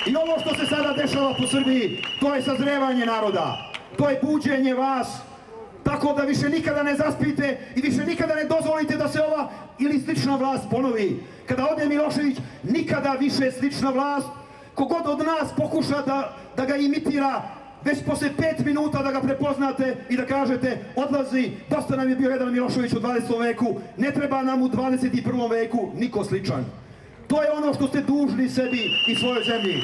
I ovo što se sada dešava po Srbiji, to je sazrevanje naroda, to je buđenje vas, tako da više nikada ne zaspite i više nikada ne dozvolite da se ova ili slična vlast ponovi. Kada ode Milošević, nikada više slična vlast, kogod od nas pokuša da ga imitira, već posle 5 minuta da ga prepoznate i da kažete odlazi, dosta nam je bio jedan Milošević u 20. veku, ne treba nam u 21. veku niko sličan. To je ono što ste dužni sebi i svojoj zemlji.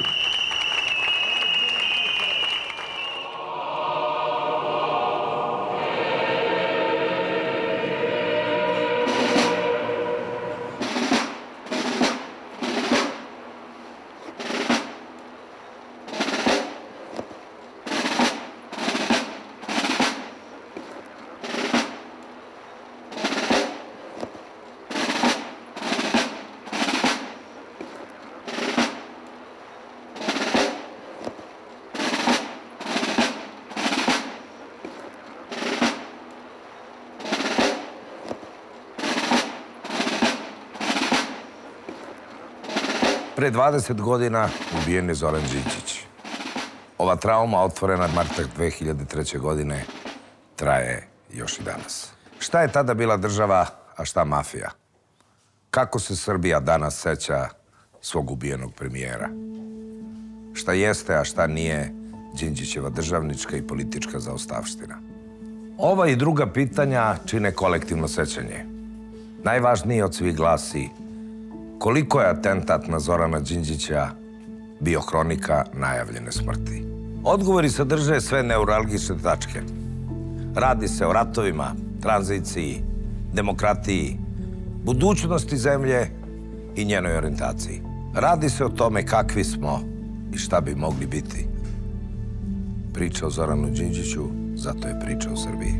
Pre 20 godina ubijen je Zoran Đinđić. Ova trauma, otvorena marta 2003. godine, traje još i danas. Šta je tada bila država, a šta mafija? Kako se Srbija danas seća svog ubijenog premijera? Šta jeste, a šta nije Đinđićeva državnička i politička zaostavština? Ova i druga pitanja čine kolektivno sećanje. Najvažnije od svih glasi: koliko je atentat na Zorana Đinđića bio hronika najavljene smrti? Odgovori sadrže sve neuralgične tačke. Radi se o ratovima, tranziciji, demokratiji, budućnosti zemlje i njenoj orijentaciji. Radi se o tome kakvi smo i šta bi mogli biti. Priča o Zoranu Đinđiću, zato je priča o Srbiji.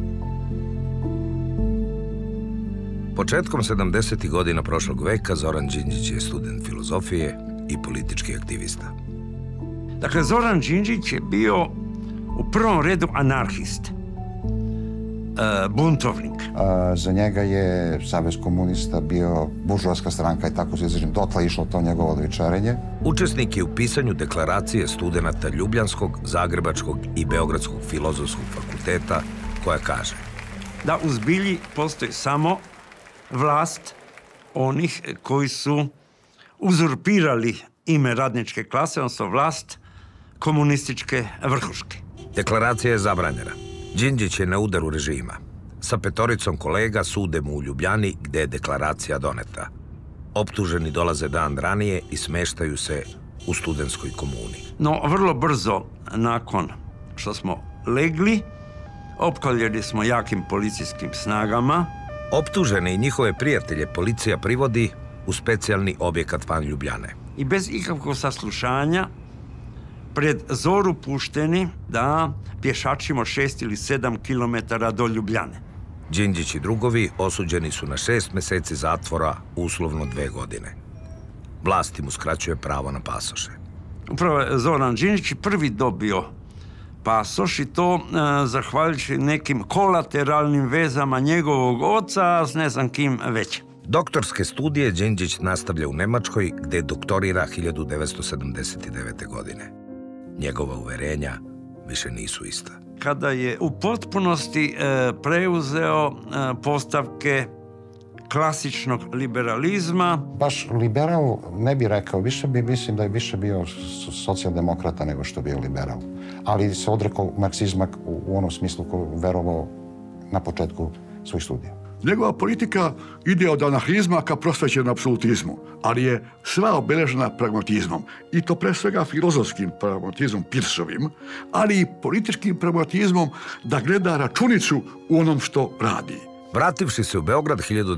Početkom 70. godina prošlog veka Zoran Đinđić je student filozofije i politički aktivista. Dakle, Zoran Đinđić je bio u prvom redu anarhist, buntovnik. Za njega je Savez komunista bio buržoaska stranka i tako se izražim, dotle išlo to njegovo odvičarenje. Učesnik je u pisanju deklaracije studenata Ljubljanskog, Zagrebačkog i Beogradskog filozofskog fakulteta, koja kaže da u zbilji postoji samo vlast onih koji su uzurpirali ime radničke klase, odnosno vlast komunističke vrhuške. Deklaracija je zabranjena. Đinđić je na udaru režima. Sa 5 kolega sude mu u Ljubljani, gde je deklaracija doneta. Optuženi dolaze dan ranije i smeštaju se u studentskoj komuni. No, vrlo brzo nakon što smo legli, opkoljeni smo jakim policijskim snagama. Optužene i njihove prijatelje policija privodi u specijalni objekat van Ljubljane. I bez ikakvog saslušanja pred zoru pušteni da pješačimo 6 ili 7 kilometara do Ljubljane. Đinđić i drugovi osuđeni su na 6 meseci zatvora, uslovno 2 godine. Vlast im uskraćuje pravo na pasoše. Upravo je Zoran Đinđić prvi dobio pasoš i to zahvaljujući nekim kolateralnim vezama njegovog oca s ne znam kim već. Doktorske studije Đinđić nastavlja u Nemačkoj, gde doktorira 1979. godine. Njegova uverenja više nisu ista. Kada je u potpunosti preuzeo postavke klasičnog liberalizma. Baš liberal ne bi rekao, mislim da je više bio socijaldemokrata nego što bio liberal. Ali se odrekao marksizma u onom smislu koju verovao na početku svojih studija. Njegova politika ide od anarhizma ka prosvećenom apsolutizmu, ali je sva obeležena pragmatizmom. I to pre svega filozofskim pragmatizmom, Pirsovim, ali i političkim pragmatizmom da gleda računicu u onom što radi. Vrativši se u Beograd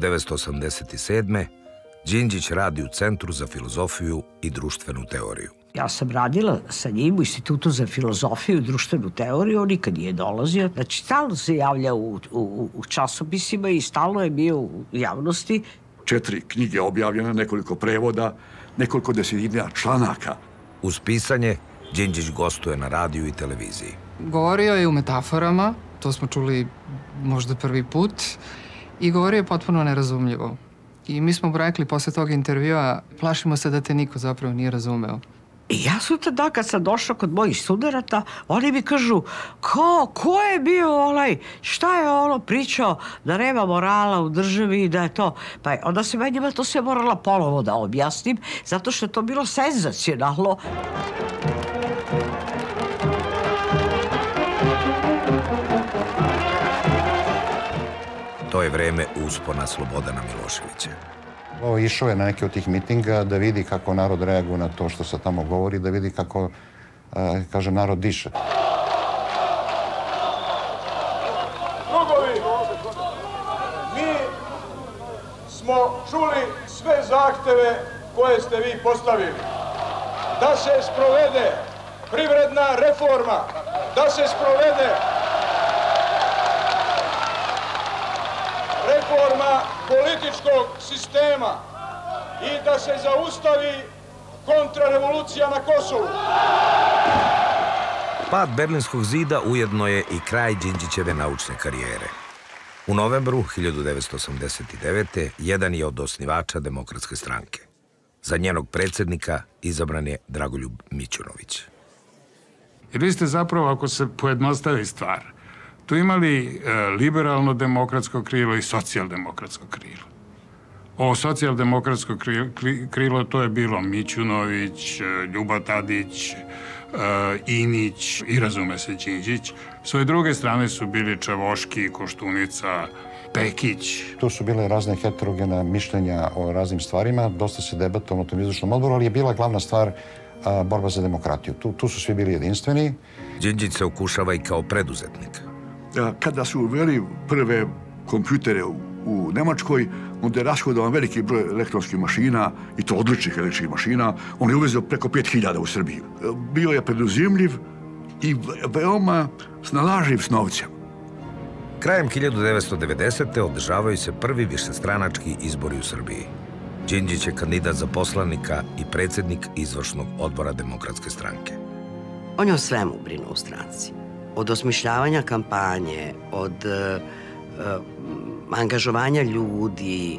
1987. Đinđić radi u Centru za filozofiju i društvenu teoriju. Ja sam radila sa njim u Institutu za filozofiju i društvenu teoriju, on nikad nije dolazio. Znači, stalno se javlja u časopisima i stalno je bio u javnosti. 4 knjige objavljene, nekoliko prevoda, nekoliko desetina članaka. Uz pisanje, Đinđić gostuje na radiju i televiziji. Govorio je u metaforama, to smo čuli možda prvi put, i govorio je potpuno nerazumljivo. I mi smo rekli posle tog intervjua, plašimo se da te niko zapravo nije razumeo. I ja sutradan kad sam došla kod mojih studenata, oni mi kažu, ko je bio šta je pričao da nema morala u državi i da je to. Pa onda se meni to sve morala ponovo da objasnim, zato što je to bilo senzacionalno. To je vreme uspona Slobodana Miloševića. Išao je na neke od tih mitinga da vidi kako narod reaguje na to što se tamo govori, da vidi kako, kaže, narod diše. Drugovi, mi smo čuli sve zahteve koje ste vi postavili. Da se sprovede privredna reforma, da se sprovede reforma političkog sistema i da se zaustavi kontrarevolucija na Kosovu. Pad Berlinskog zida ujedno je i kraj Đinđićeve naučne karijere. U novembru 1989. jedan je od osnivača Demokratske stranke. Za njenog predsjednika izabran je Dragoljub Mićunović. Jer vi ste zapravo, ako se pojednostavi stvar, tu imali liberalno-demokratsko krilo i socijaldemokratsko krilo. Ovo socijaldemokratsko krilo to je bilo Mićunović, Ljuba Tadić, Inić i razume se Đinđić. S ove druge strane su bili Čavoški, Koštunica, Pekić. Tu su bile razne heterogena mišljenja o raznim stvarima, dosta se debatovalo na tom izvršnom odboru, ali je bila glavna stvar borba za demokratiju. Tu su svi bili jedinstveni. Đinđić se okušava i kao preduzetnik. Kada su uveli prve kompjutere u Nemačkoj, onda je rashodovan veliki broj elektronskih mašina, i to odličnih električnih mašina. On je uvezao preko 5000 u Srbiju. Bio je preduzimljiv i veoma snalažljiv s novcem. Krajem 1990. održavaju se prvi višestranački izbori u Srbiji. Đinđić je kandidat za poslanika i predsjednik izvršnog odbora Demokratske stranke. On je o svemu brinuo u stranci. Od osmišljavanja kampanje, od angažovanja ljudi,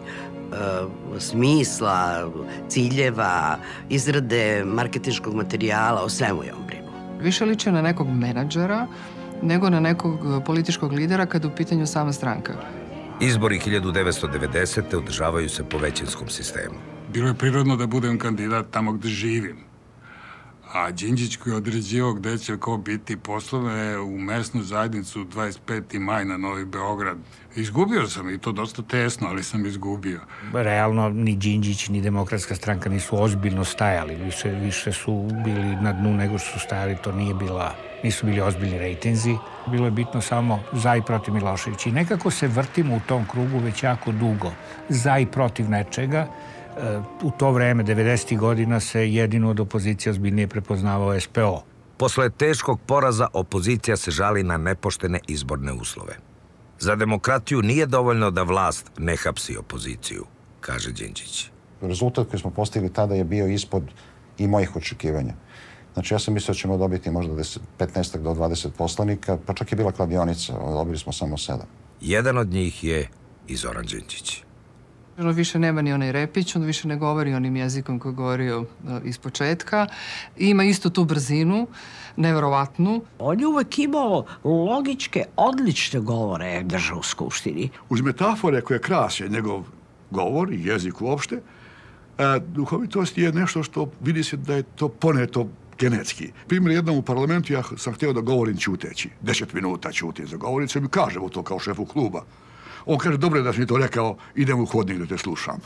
smisla, ciljeva, izrade marketinškog materijala, o svemu je on brinuo. Više liče na nekog menadžera nego na nekog političkog lidera kada je u pitanju sama stranka. Izbori 1990. održavaju se po većinskom sistemu. Bilo je prirodno da budem kandidat tamo gde živim. A Đinđić koji je određivao gde će ko biti poslove u mesnu zajednicu 25. maj na Novi Beograd. Izgubio sam i to dosta tesno, ali sam izgubio. Realno ni Đinđić ni Demokratska stranka nisu ozbiljno stajali. Više su bili na dnu nego što su stajali. To nisu bili ozbiljni rejtinzi. Bilo je bitno samo za i protiv Miloševića. I nekako se vrtimo u tom krugu već jako dugo. Za i protiv nečega. U to vreme, 90. godina, se jedino od opozicija ozbiljnije prepoznavao SPO. Posle teškog poraza opozicija se žali na nepoštene izborne uslove. Za demokratiju nije dovoljno da vlast ne hapsi opoziciju, kaže Đinđić. Rezultat koji smo postigli tada je bio ispod i mojih očekivanja. Znači, ja sam mislio da ćemo dobiti možda 15 do 20 poslanika, pa čak je bila kladionica, dobili smo samo 7. Jedan od njih je i Zoran Đinđić. On više nema ni onaj repić, on više ne govori onim jezikom koji je govorio iz početka. Ima isto tu brzinu, neverovatnu. On je uvek imao logičke, odlične govore držao u Skupštini. Uz metafore koje krase njegov govor i jezik uopšte, duhovitost je nešto što vidi se da je to poneto genetski. Primjer, jednom u parlamentu ja sam htio da govorim ćuteći. 10 minuta ćutim za govornicom i kažem mu to kao šefu kluba. On kaže, dobro je da si mi to rekao, idem u hodnik da te slušam.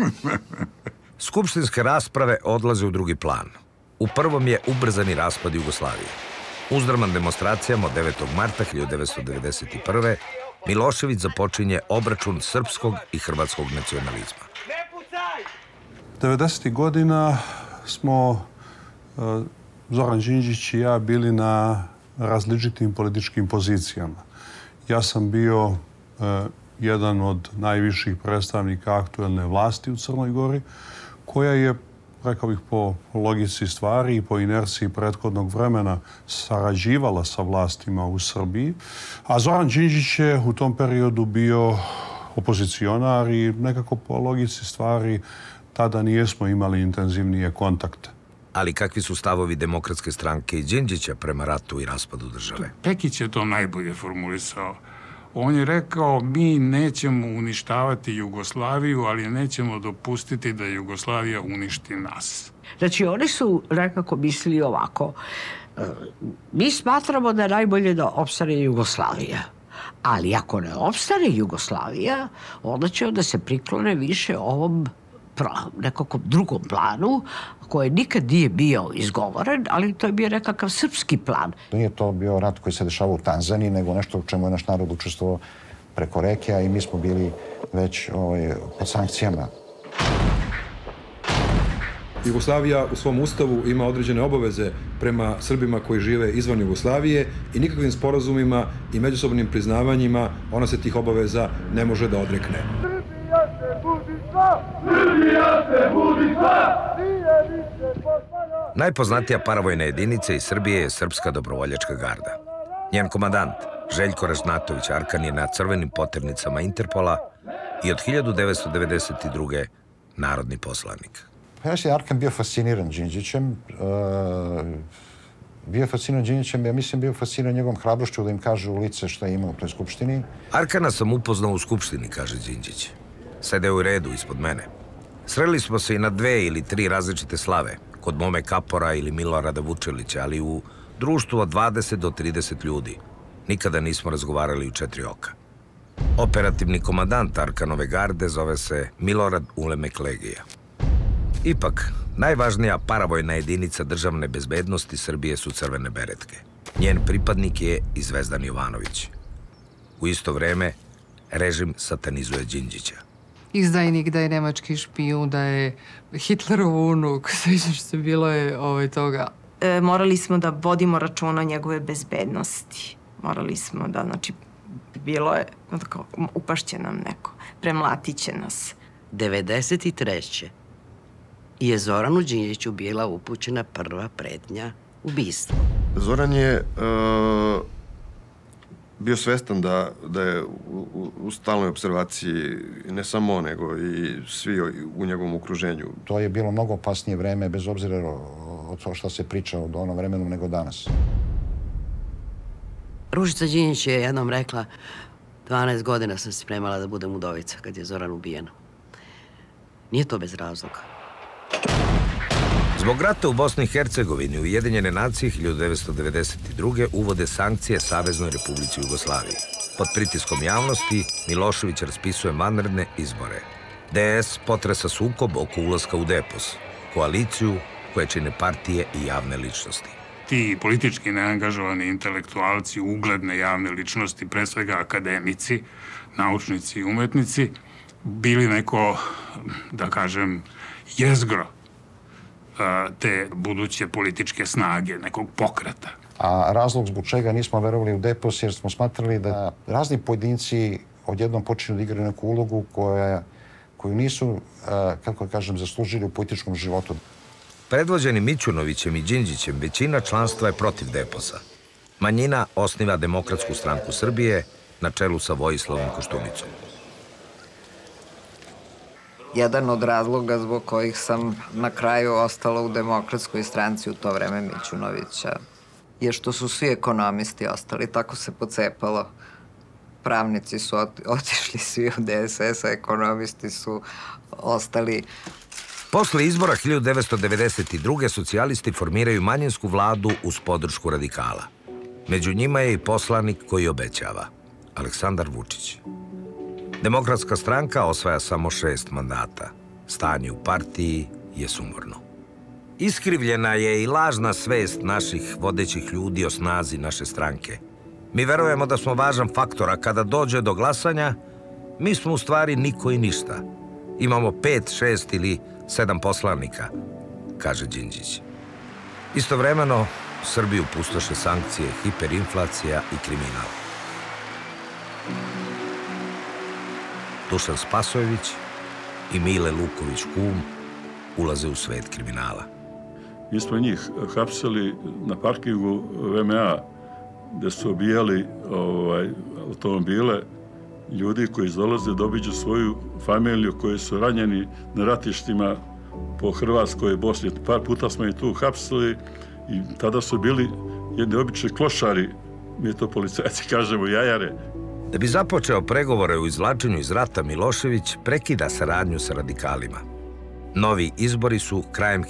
Skupštinske rasprave odlaze u drugi plan. U prvom je ubrzani raspad Jugoslavije. Uzdraman demonstracijama od 9. marta 1991. Milošević započinje obračun srpskog i hrvatskog nacionalizma. 90. godina smo Zoran Đinđić i ja bili na različitim političkim pozicijama. Ja sam bio jedan od najviših predstavnika aktuelne vlasti u Crnoj Gori, koja je, rekao bih, po logici stvari i po inerciji prethodnog vremena sarađivala sa vlastima u Srbiji. A Zoran Đinđić je u tom periodu bio opozicionar i nekako po logici stvari tada nijesmo imali intenzivnije kontakte. Ali kakvi su stavovi Demokratske stranke i Đinđića prema ratu i raspadu države? Pekić je to najbolje formulisao. On je rekao, mi nećemo uništavati Jugoslaviju, ali nećemo dopustiti da Jugoslavija uništi nas. Znači, oni su nekako mislili ovako. Mi smatramo da je najbolje da opstane Jugoslavija. Ali ako ne opstane Jugoslavija, onda će da se priklone više ovom nekakvom drugom planu, koji nikad nije bio izgovoren, ali to je bio nekakav srpski plan. Nije to bio rat koji se dešava u Tanzaniji, nego nešto u čemu je naš narod učestvovao preko reke, a i mi smo bili već pod sankcijama. Jugoslavija u svom ustavu ima određene obaveze prema Srbima koji žive izvan Jugoslavije i nikakvim sporazumima i međusobnim priznavanjima ona se tih obaveza ne može da odrekne. Najpoznatija paravojna jedinica iz Srbije je Srpska dobrovoljačka garda. Njen komandant, Željko Ražnatović Arkan, je na crvenim poternicama Interpola i od 1992. narodni poslanik. Ja sam Arkan bio fasciniran Đinđićem. Ja mislim bio fasciniran njegovom hrabrošću da im kaže u lice šta je imao u toj skupštini. Arkana sam upoznao u skupštini, kaže Đinđić. Sedeo u redu ispod mene. Sreli smo se i na 2 ili 3 različite slave, kod Mome Kapora ili Milorada Vučelića, ali u društvu od 20 do 30 ljudi. Nikada nismo razgovarali u 4 oka. Operativni komandant Arkanove garde zove se Milorad Ulemek Legija. Ipak, najvažnija paravojna jedinica državne bezbednosti Srbije su crvene beretke. Njen pripadnik je i Zvezdan Jovanović. U isto vreme, režim satanizuje Đinđića. Izdajnik, da je nemački špijun, da je Hitlerov unuk, sviđaš se, bilo je toga. Morali smo da vodimo računa o njegove bezbednosti. Morali smo da, znači, bilo je, upašće nam neko, premlatit će nas. 1993. je Zoranu Đinđiću bila upućena prva pretnja ubistva. Zoran je bio svestan da je u stalnoj observaciji ne samo on, nego i svi u njegovom okruženju. To je bilo mnogo opasnije vreme, bez obzira od to što se priča o onom vremenu nego danas. Ružica Đinđić je jednom rekla, 12 godina sam se spremala da budem udovica kad je Zoran ubijen. Nije to bez razloga. Zbog rata u Bosni i Hercegovini Ujedinjene nacije 1992. uvode sankcije Saveznoj Republici Jugoslaviji. Pod pritiskom javnosti Milošević raspisuje vanredne izbore. DS potresa sukob oko ulaska u DEPOS, koaliciju koje čine partije i javne ličnosti. Ti politički neangažovani intelektualci, ugledne javne ličnosti, pre svega akademici, naučnici i umetnici, bili neko, da kažem, jezgro te buduće političke snage, nekog pokreta. A razlog zbog čega nismo verovali u DEPOS jer smo smatrali da razni pojedinci odjednom počinju da igraju neku ulogu koju nisu, kako kažem, zaslužili u političkom životu. Predvođeni Mićunovićem i Đinđićem većina članstva je protiv DEPOS-a. Manjina osniva Demokratsku stranku Srbije na čelu sa Vojislavom Koštunicom. Jedan od razloga zbog kojih sam na kraju ostala u Demokratskoj stranci u to vreme Mićunovića je što su svi ekonomisti ostali, tako se pocepalo. Pravnici su otišli svi od DSS-a, ekonomisti su ostali. Posle izbora 1992. socijalisti formiraju manjinsku vladu uz podršku radikala. Među njima je i poslanik koji obećava, Aleksandar Vučić. Demokratska stranka osvaja samo 6 mandata. Stanje u partiji je sumorno. Iskrivljena je i lažna svest naših vodećih ljudi o snazi naše stranke. Mi verujemo da smo važan faktor, a kada dođe do glasanja, mi smo u stvari niko i ništa. Imamo 5, 6 ili 7 poslanika, kaže Đinđić. Istovremeno, Srbiju pustoše sankcije, hiperinflacija i kriminal. Dušan Spasojević i Mile Luković kum ulaze u svet kriminala. Mi smo njih hapsili na parkingu VMA, gde su obijali automobile ljudi koji dolaze da obiđu svoju familiju, koji su ranjeni na ratištima po Hrvatskoj i Bosni. Par puta smo ih tu hapsili i tada su bili jedni obični klošari, mi to policajci kažemo, jajare. Da bi započeo pregovore u izvlačenju iz rata, Milošević prekida saradnju sa radikalima. Novi izbori su krajem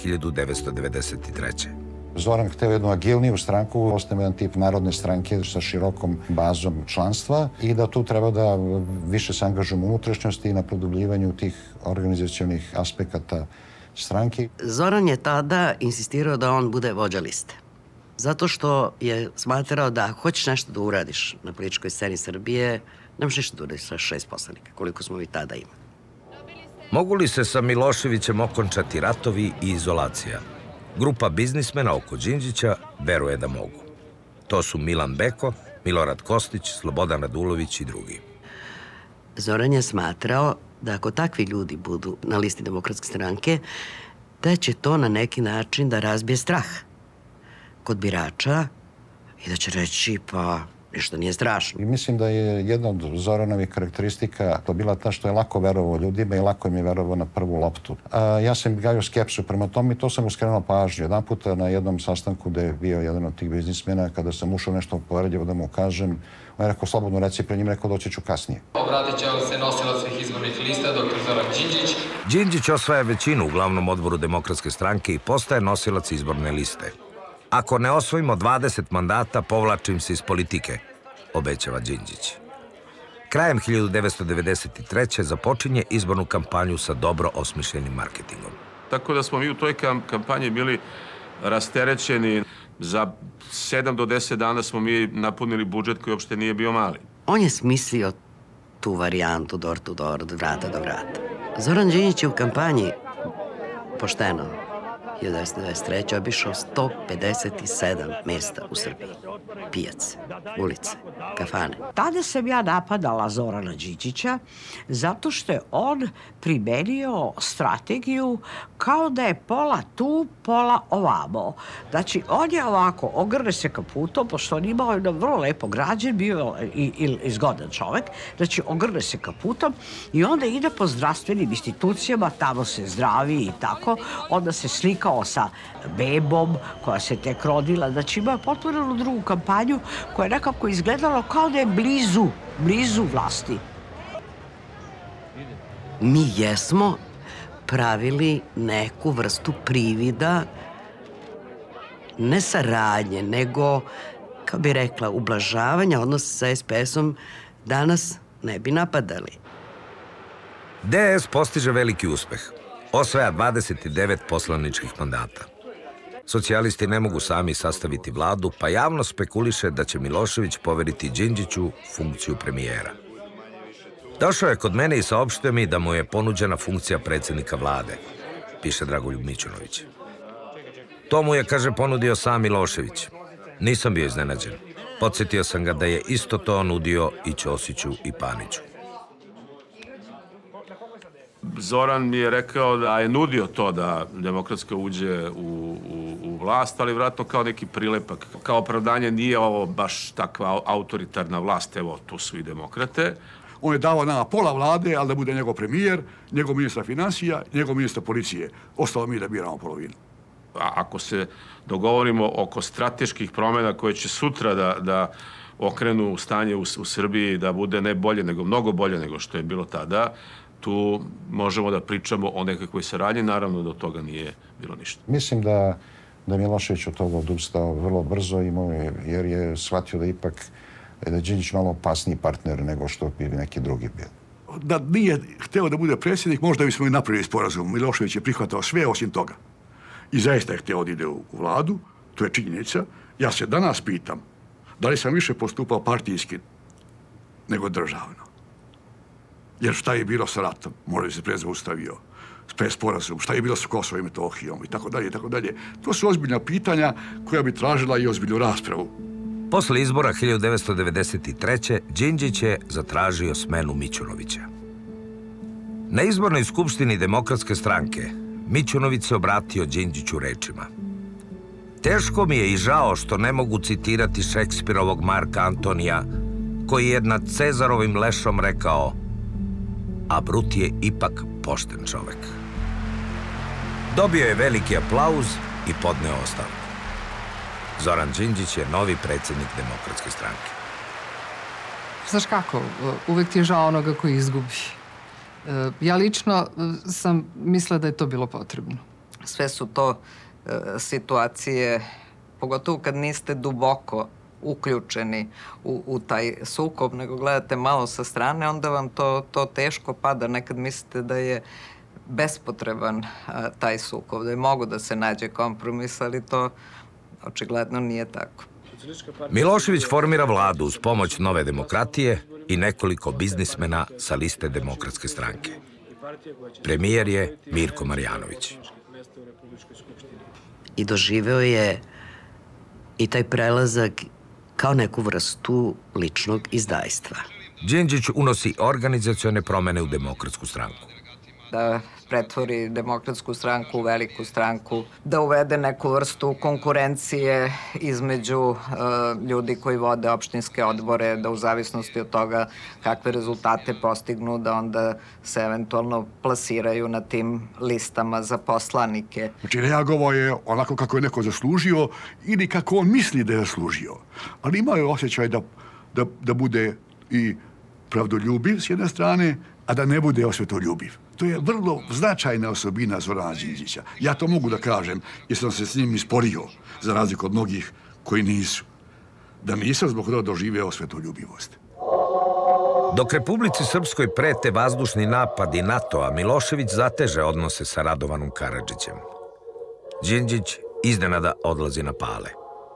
1993. Zoran hteo jednu agilniju stranku, ostane jedan tip narodne stranke sa širokom bazom članstva i da tu treba da više se angažujemo u unutrašnjosti i na produbljivanju tih organizacionih aspekata stranki. Zoran je tada insistirao da on bude vođa liste. Zato što je smatrao da ako hoćeš nešto da uradiš na političkoj sceni Srbije, nemaš ništa da uradiš sa 6 poslanika, koliko smo mi tada imali. Mogu li se sa Miloševićem okončati ratovi i izolacija? Grupa biznismena oko Đinđića veruje da mogu. To su Milan Beko, Milorad Kostić, Slobodan Radulović i drugi. Zoran je smatrao da ako takvi ljudi budu na listi Demokratske stranke, da će to na neki način da razbije strah kod birača i da će reći pa ništa nije strašno. I mislim da je jedna od Zoranovih karakteristika to bila ta što je lako verovao ljudima i lako im je verovao na prvu loptu. Ja sam gajio skepsu prema tome i to sam uskrenuo pažnju. Jedan puta na jednom sastanku gde je bio jedan od tih biznismena, kada sam ušao nešto poređevo da mu kažem, on je rekao slobodno reci, pre njim rekao doći ću kasnije. Obratit će vam se nosilac svih izbornih lista, dr. Zoran Đinđić. Đinđić osvaja većinu u glavnom odboru Demokratske stranke i postaje nosilac izborne liste. Ako ne osvojimo 20 mandata, povlačim se iz politike, obećava Đinđić. Krajem 1993. započinje izbornu kampanju sa dobro osmišljenim marketingom. Tako da smo mi u toj kampanji bili rasterećeni. Za 7 do 10 dana smo mi napunili budžet koji uopšte nije bio mali. On je smislio tu varijantu door to door, od vrata do vrata. Zoran Đinđić je u kampanji pošteno 1923. obišao 157 mesta u Srbiji. Pijace, ulice, kafane. Tada sam ja napadala Zorana Đinđića zato što je on primenio strategiju kao da je pola tu, pola ovamo. Znači, on je ovako, ogrne se kaputom, pošto on imao jedan vrlo lepo građen, bio i zgodan čovek, znači ogrne se kaputom i onda ide po zdravstvenim institucijama, tamo se zdravi i tako, onda se slikao sa bebom koja se tek rodila, znači imao potpuno drugu kampanju koja je nekako izgledala kao da je blizu vlasti. Mi jesmo pravili neku vrstu privida, ne saradnje, nego, kao bi rekla, ublažavanja odnosa sa SPS-om, danas ne bi napadali. DS postiže veliki uspeh. Osvaja 29 poslaničkih mandata. Socijalisti ne mogu sami sastaviti vladu, pa javno spekuliše da će Milošević poveriti Đinđiću funkciju premijera. Došao je kod mene i saopštio mi da mu je ponuđena funkcija predsjednika vlade, piše Dragoljub Mićunović. To mu je, kaže, ponudio sam Milošević. Nisam bio iznenađen. Podsjetio sam ga da je isto to nudio i Ćosiću i Paniću. Zoran mi je rekao da je nudio to da Demokratska uđe u vlast, ali vratno kao neki prilepak. Kao opravdanje nije ovo baš takva autoritarna vlast, evo, tu su i demokrate. On je dao nama pola vlade, ali da bude njegov premijer, njegov ministar financija, njegov ministar policije. Ostalo mi da biramo polovinu. Ako se dogovorimo oko strateških promjena koje će sutra da okrenu stanje u Srbiji, da bude ne bolje, nego mnogo bolje nego što je bilo tada, tu možemo da pričamo o nekakvoj saradnji, naravno da od toga nije bilo ništa. Mislim da Milošević od toga odustao vrlo brzo, jer je shvatio da ipak da je Đinđić malo opasniji partner nego što bi neki drugi bili. Da nije hteo da bude predsjednik, možda bismo i napravili sporazum. Milošević je prihvatao sve osim toga. I zaista je hteo da ide u vladu, to je činjenica. Ja se danas pitam da li sam više postupao partijski nego državno. Jer šta je bilo sa ratom? Možda bi se prezaustavio sporazum, šta je bilo sa Kosovom i Metohijom i tako dalje, i tako dalje. To su ozbiljna pitanja koja bi tražila i ozbiljnu raspravu. Posle izbora 1993. Đinđić je zatražio smenu Mićunovića. Na izbornoj skupštini Demokratske stranke Mićunović se obratio Đinđiću rečima: "Teško mi je i žao što ne mogu citirati Šekspirovog Marka Antonija, koji je nad Cezarovim lešom rekao: a Brut je ipak pošten čovek." Dobio je veliki aplauz i podneo ostavku. Zoran Đinđić je novi predsjednik Demokratske stranke. Znaš kako, uvek ti je žao onoga koji izgubi. Ja lično sam mislila da je to bilo potrebno. Sve su to situacije, pogotovo kad niste duboko uključeni u taj sukob, nego gledate malo sa strane, onda vam to teško pada. Nekad mislite da je bespotreban taj sukob, da je mogu da se nađe kompromis, ali to očigledno nije tako. Milošević formira vladu uz pomoć Nove demokratije i nekoliko biznismena sa liste Demokratske stranke. Premijer je Mirko Marjanović. I doživeo je i taj prelazak kao neku vrstu ličnog izdajstva. Đinđić unosi organizacione promene u Demokratsku stranku. Da pretvori Demokratsku stranku u veliku stranku, da uvede neku vrstu konkurencije između ljudi koji vode opštinske odbore, da u zavisnosti od toga kakve rezultate postignu, da onda se eventualno plasiraju na tim listama za poslanike. Znači, reagovao je onako kako je neko zaslužio ili kako on misli da je zaslužio. Ali imao je osjećaj da bude i pravdoljubiv s jedne strane, a da ne bude osvetoljubiv. To je vrlo značajna osobina Zorana Đinđića. Ja to mogu da kažem, jer sam se s njim isporio, za razliku od mnogih koji nisu. Da nisam zbog toga doživeo osvetoljubivost. Dok Republici Srpskoj prete vazdušni napadi NATO-a, Milošević zateže odnose sa Radovanom Karadžićem. Đinđić iznenada odlazi na Pale.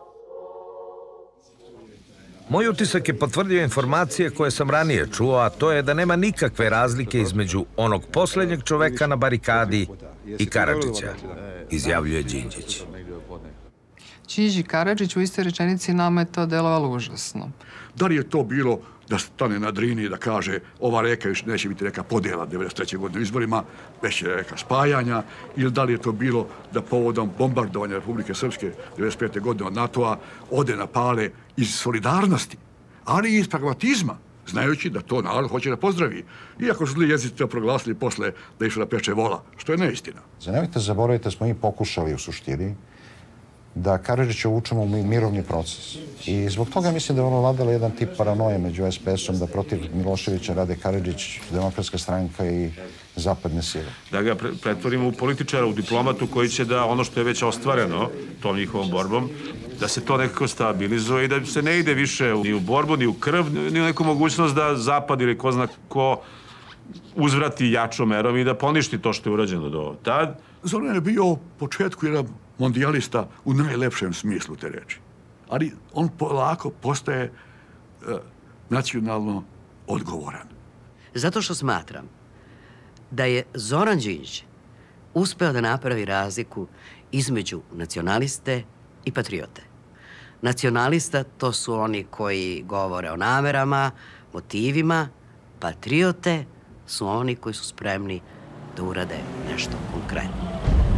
Moj utisak je potvrdio informacije koje sam ranije čuo, a to je da nema nikakve razlike između onog posljednjeg čoveka na barikadi i Karadžića, izjavljuje Đinđić. Đinđić i Karadžić u istoj rečenici nama je to delovalo užasno. Da li je to bilo da stane na Drini i da kaže ova reka još neće biti reka podjela 1993. godine u izborima, već je reka spajanja, ili da li je to bilo da povodom bombardovanja Republike Srpske 1995. godine od NATO-a ode na Pale iz solidarnosti, ali i iz pragmatizma, znajući da to narod hoće da pozdravi. Iako su zli jezici to proglasili posle da išlo da peče vola, što je neistina. Nemojte zaboraviti, smo mi pokušali u suštini da Karadžića učemo u mirovni proces. I zbog toga mislim da je ono vladalo jedan tip paranoje među SPS-om, da protiv Miloševića rade Karadžić, Demokratska stranka i zapadne sile. Da ga pretvorimo u političara, u diplomatu koji će da ono što je već ostvareno tom njihovom borbom, da se to nekako stabilizuje i da se ne ide više ni u borbu, ni u krv, ni u neku mogućnost da Zapad ili ko zna ko uzvrati jačom merom i da poništi to što je urađeno do tad. Zoran je bio u početku jedan mondijalista u najlepšem smislu te reči. Ali on polako postaje nacionalno odgovoran. Zato što smatram da je Zoran Đinđić uspeo da napravi razliku između nacionaliste i patriote. Nacionalista to su oni koji govore o namerama, motivima, patriote su oni koji su spremni da urade nešto konkretno.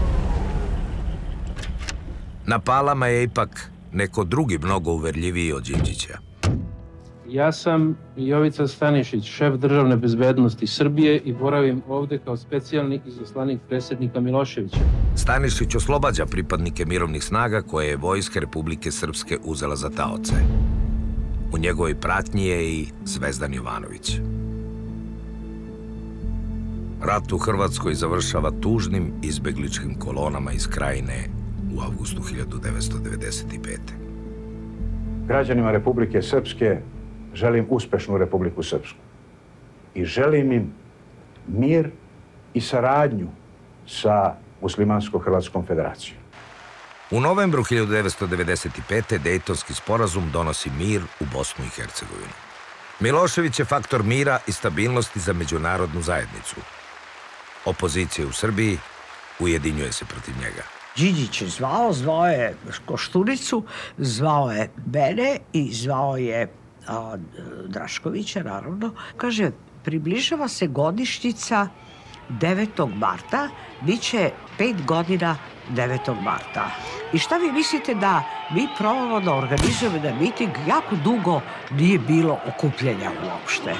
Na Palama je ipak neko drugi mnogo uverljiviji od Đinđića. Ja sam Jovica Stanišić, šef državne bezbednosti Srbije i boravim ovde kao specijalni izaslanik predsjednika Miloševića. Stanišić oslobađa pripadnike mirovnih snaga koje je vojska Republike Srpske uzela za taoce. U njegovoj pratnji je i Zvezdan Jovanović. Rat u Hrvatskoj završava tužnim izbegličkim kolonama iz Krajine u avgustu 1995. Građanima Republike Srpske želim uspešnu Republiku Srpsku i želim im mir i saradnju sa Muslimansko-Hrvatskom federacijom. U novembru 1995. Dejtonski sporazum donosi mir u Bosnu i Hercegovinu. Milošević je faktor mira i stabilnosti za međunarodnu zajednicu. Opozicija u Srbiji ujedinjuje se protiv njega. Đinđić je zvao je Koštunicu, zvao je mene i zvao je Draškovića, naravno. Kaže, približava se godišnjica 9. marta, bit će 5 godina 9. marta. I šta vi mislite da mi probamo da organizujemo da miting jako dugo nije bilo okupljenja uopšte?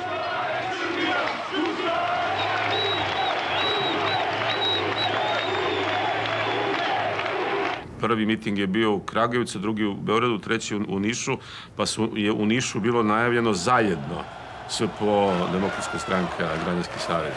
Prvi miting je bio u Kragujevcu, drugi u Beogradu, treći u Nišu, pa je u Nišu bilo najavljeno zajedno SPO, Demokratska stranka, Građanski savez.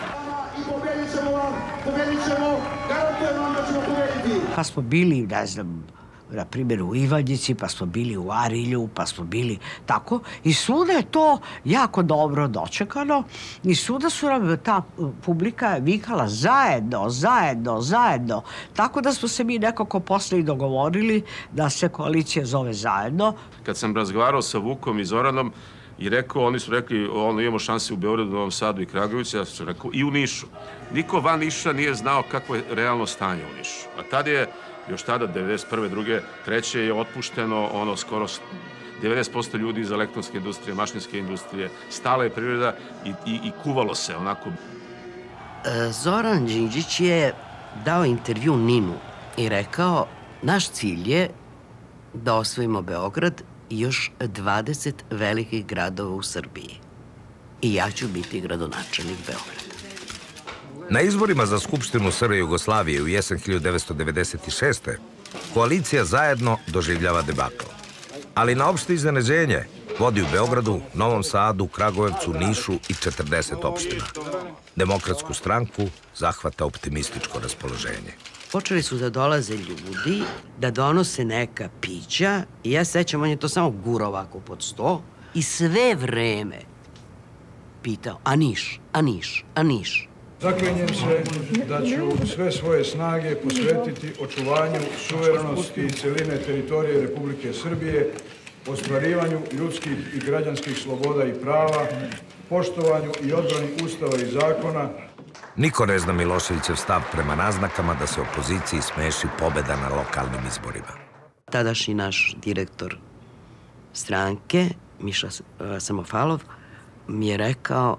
Pa smo bili, ne znam, na primjer u Ivanjici, pa smo bili u Arilju, pa smo bili tako. I svuda je to jako dobro dočekano i svuda su nam ta publika vikala zajedno, zajedno, zajedno. Tako da smo se mi nekako posle i dogovorili da se koalicija zove zajedno. Kad sam razgovarao sa Vukom i Zoranom i rekao, oni su rekli, imamo šanse u Beogradu, Novom Sadu i Kragujevcu, ja sam rekao i u Nišu. Niko van Niša nije znao kako je realno stanje u Nišu. A tad je još tada, 91. 2. 3. je otpušteno skoro 90% ljudi iz elektronske industrije, mašinske industrije. Stala je privreda i kuvalo se onako. Zoran Đinđić je dao intervju Ninu i rekao, naš cilj je da osvojimo Beograd i još 20 velikih gradova u Srbiji. I ja ću biti gradonačelnik Beograda. Na izborima za Skupštinu SR Jugoslavije u jesen 1996. koalicija zajedno doživljava debakl. Ali na opšte iznenađenje vodi u Beogradu, Novom Sadu, Kragujevcu, Nišu i 40 opština. Demokratsku stranku zahvata optimističko raspoloženje. Počeli su da dolaze ljudi, da donose neka pića i ja sećam, on je to samo gurao ovako pod sto i sve vreme pitao, a Niš, a Niš, a Niš. Zaklinjem se da ću sve svoje snage posvetiti očuvanju suverenosti i celine teritorije Republike Srbije, ostvarivanju ljudskih i građanskih sloboda i prava, poštovanju i odbrani Ustava i zakona. Niko ne zna Miloševićev stav prema naznakama da se opoziciji smeši pobeda na lokalnim izborima. Tadašnji naš direktor stranke, Miša Samofalov, mi je rekao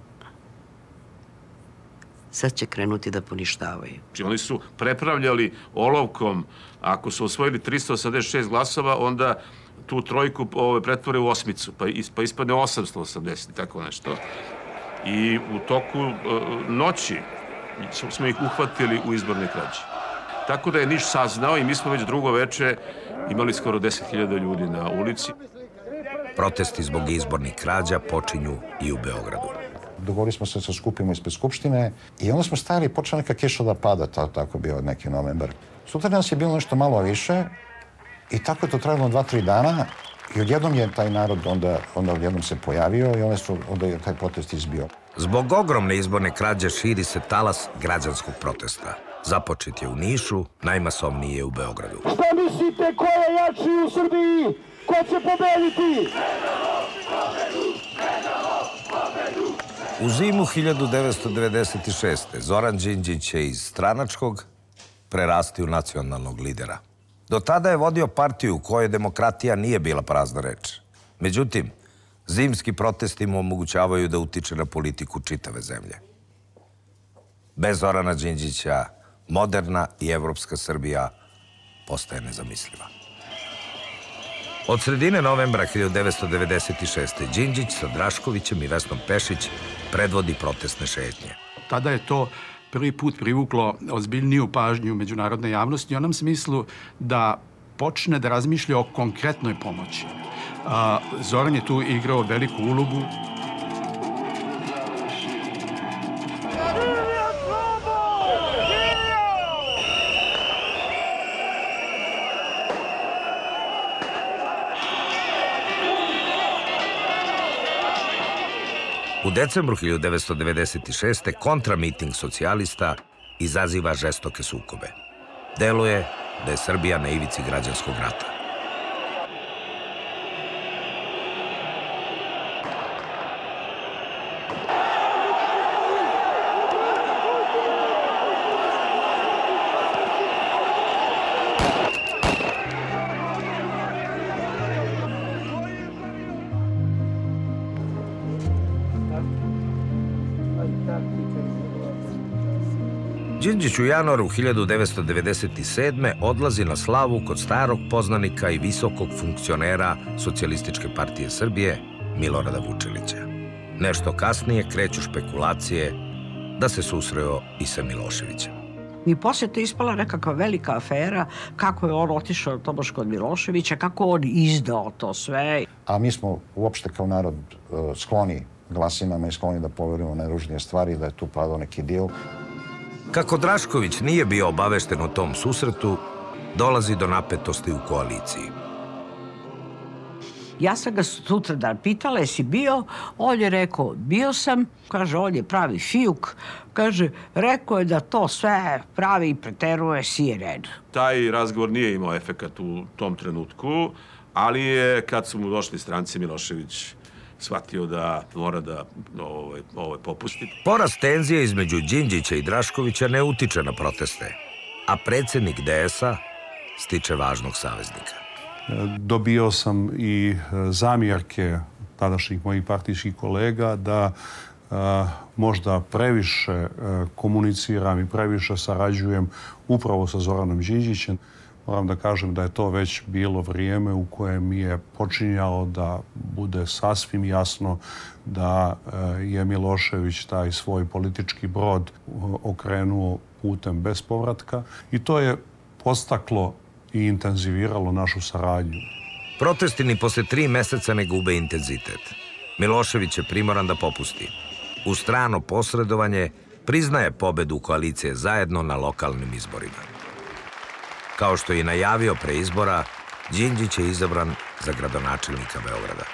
sad će krenuti da poništavaju. Oni su prepravljali olovkom, ako su osvojili 386 glasova, onda tu trojku pretvore u osmicu, pa ispadne 880, tako nešto. I u toku noći smo ih uhvatili u izbornoj krađi. Tako da je Niš saznao i mi smo već drugo veče imali skoro 10.000 ljudi na ulici. Protesti zbog izbornih krađa počinju i u Beogradu. Dogovorili smo se sa skupima ispred Skupštine i onda smo stajali i počela neka kiša da pada, tako bio neki novembar. Sutra nas je bilo nešto malo više i tako je to trajalo 2-3 dana i odjednom je taj narod onda odjednom se pojavio i onda je taj protest izbio. Zbog ogromne izborne krađe širi se talas građanskog protesta. Započet je u Nišu, najmasovniji je u Beogradu. Šta mislite ko je jači u Srbiji? Ko će pobediti? U zimu 1996. Zoran Đinđić je iz stranačkog prerasti u nacionalnog lidera. Do tada je vodio partiju u kojoj demokratija nije bila prazna reč. Međutim, zimski protesti mu omogućavaju da utiče na politiku čitave zemlje. Bez Zorana Đinđića, moderna i evropska Srbija postaje nezamisliva. Od sredine novembra 1996. Đinđić sa Draškovićem i Vesnom Pešić predvodi protestne šetnje. Tada je to prvi put privuklo ozbiljniju pažnju međunarodne javnosti u onom smislu da počne da razmišlja o konkretnoj pomoći. Zoran je tu igrao veliku ulogu. U decembru 1996. kontramiting socijalista izaziva žestoke sukobe. Deluje da je Srbija na ivici građanskog rata. Đinđić u januaru 1997. odlazi na slavu kod starog poznanika i visokog funkcionera Socijalističke partije Srbije, Milorada Vučilića. Nešto kasnije kreću špekulacije da se susreo i sa Miloševićem. I poslije to ispala nekakva velika afera kako je on otišao tobož kod Miloševića, kako on izdao to sve. A mi smo uopšte kao narod skloni glasinama i skloni da poverujemo u najružnije stvari, da je tu padao neki dil. Kako Drašković nije bio obavešten o tom susretu, dolazi do napetosti u koaliciji. Ja sam ga sutradan pitala, jesi bio? On je rekao, bio sam. Kaže, on je pravi fijuk. Kaže, rekao je da to sve pravi i preteruje CNN. Taj razgovor nije imao efekat u tom trenutku, ali je, kad su mu došli stranci, Milošević shvatio da mora da popusti. Porast tenzije između Đinđića i Draškovića ne utiče na proteste, a predsjednik DS-a stiče važnog saveznika. Dobio sam i zamjerke tadašnjih mojih partijskih kolega da možda previše komuniciram i previše sarađujem upravo sa Zoranom Đinđićem. Moram da kažem da je to već bilo vrijeme u kojem mi je počinjalo da bude sasvim jasno da je Milošević taj svoj politički brod okrenuo putem bez povratka i to je postaklo i intenziviralo našu saradnju. Protesti ni posle 3 meseca ne gube intenzitet. Milošević je primoran da popusti. U strano posredovanje priznaje pobedu koalicije Zajedno na lokalnim izborima. Kao što je i najavio pre izbora, Đinđić je izabran za gradonačelnika Beograda.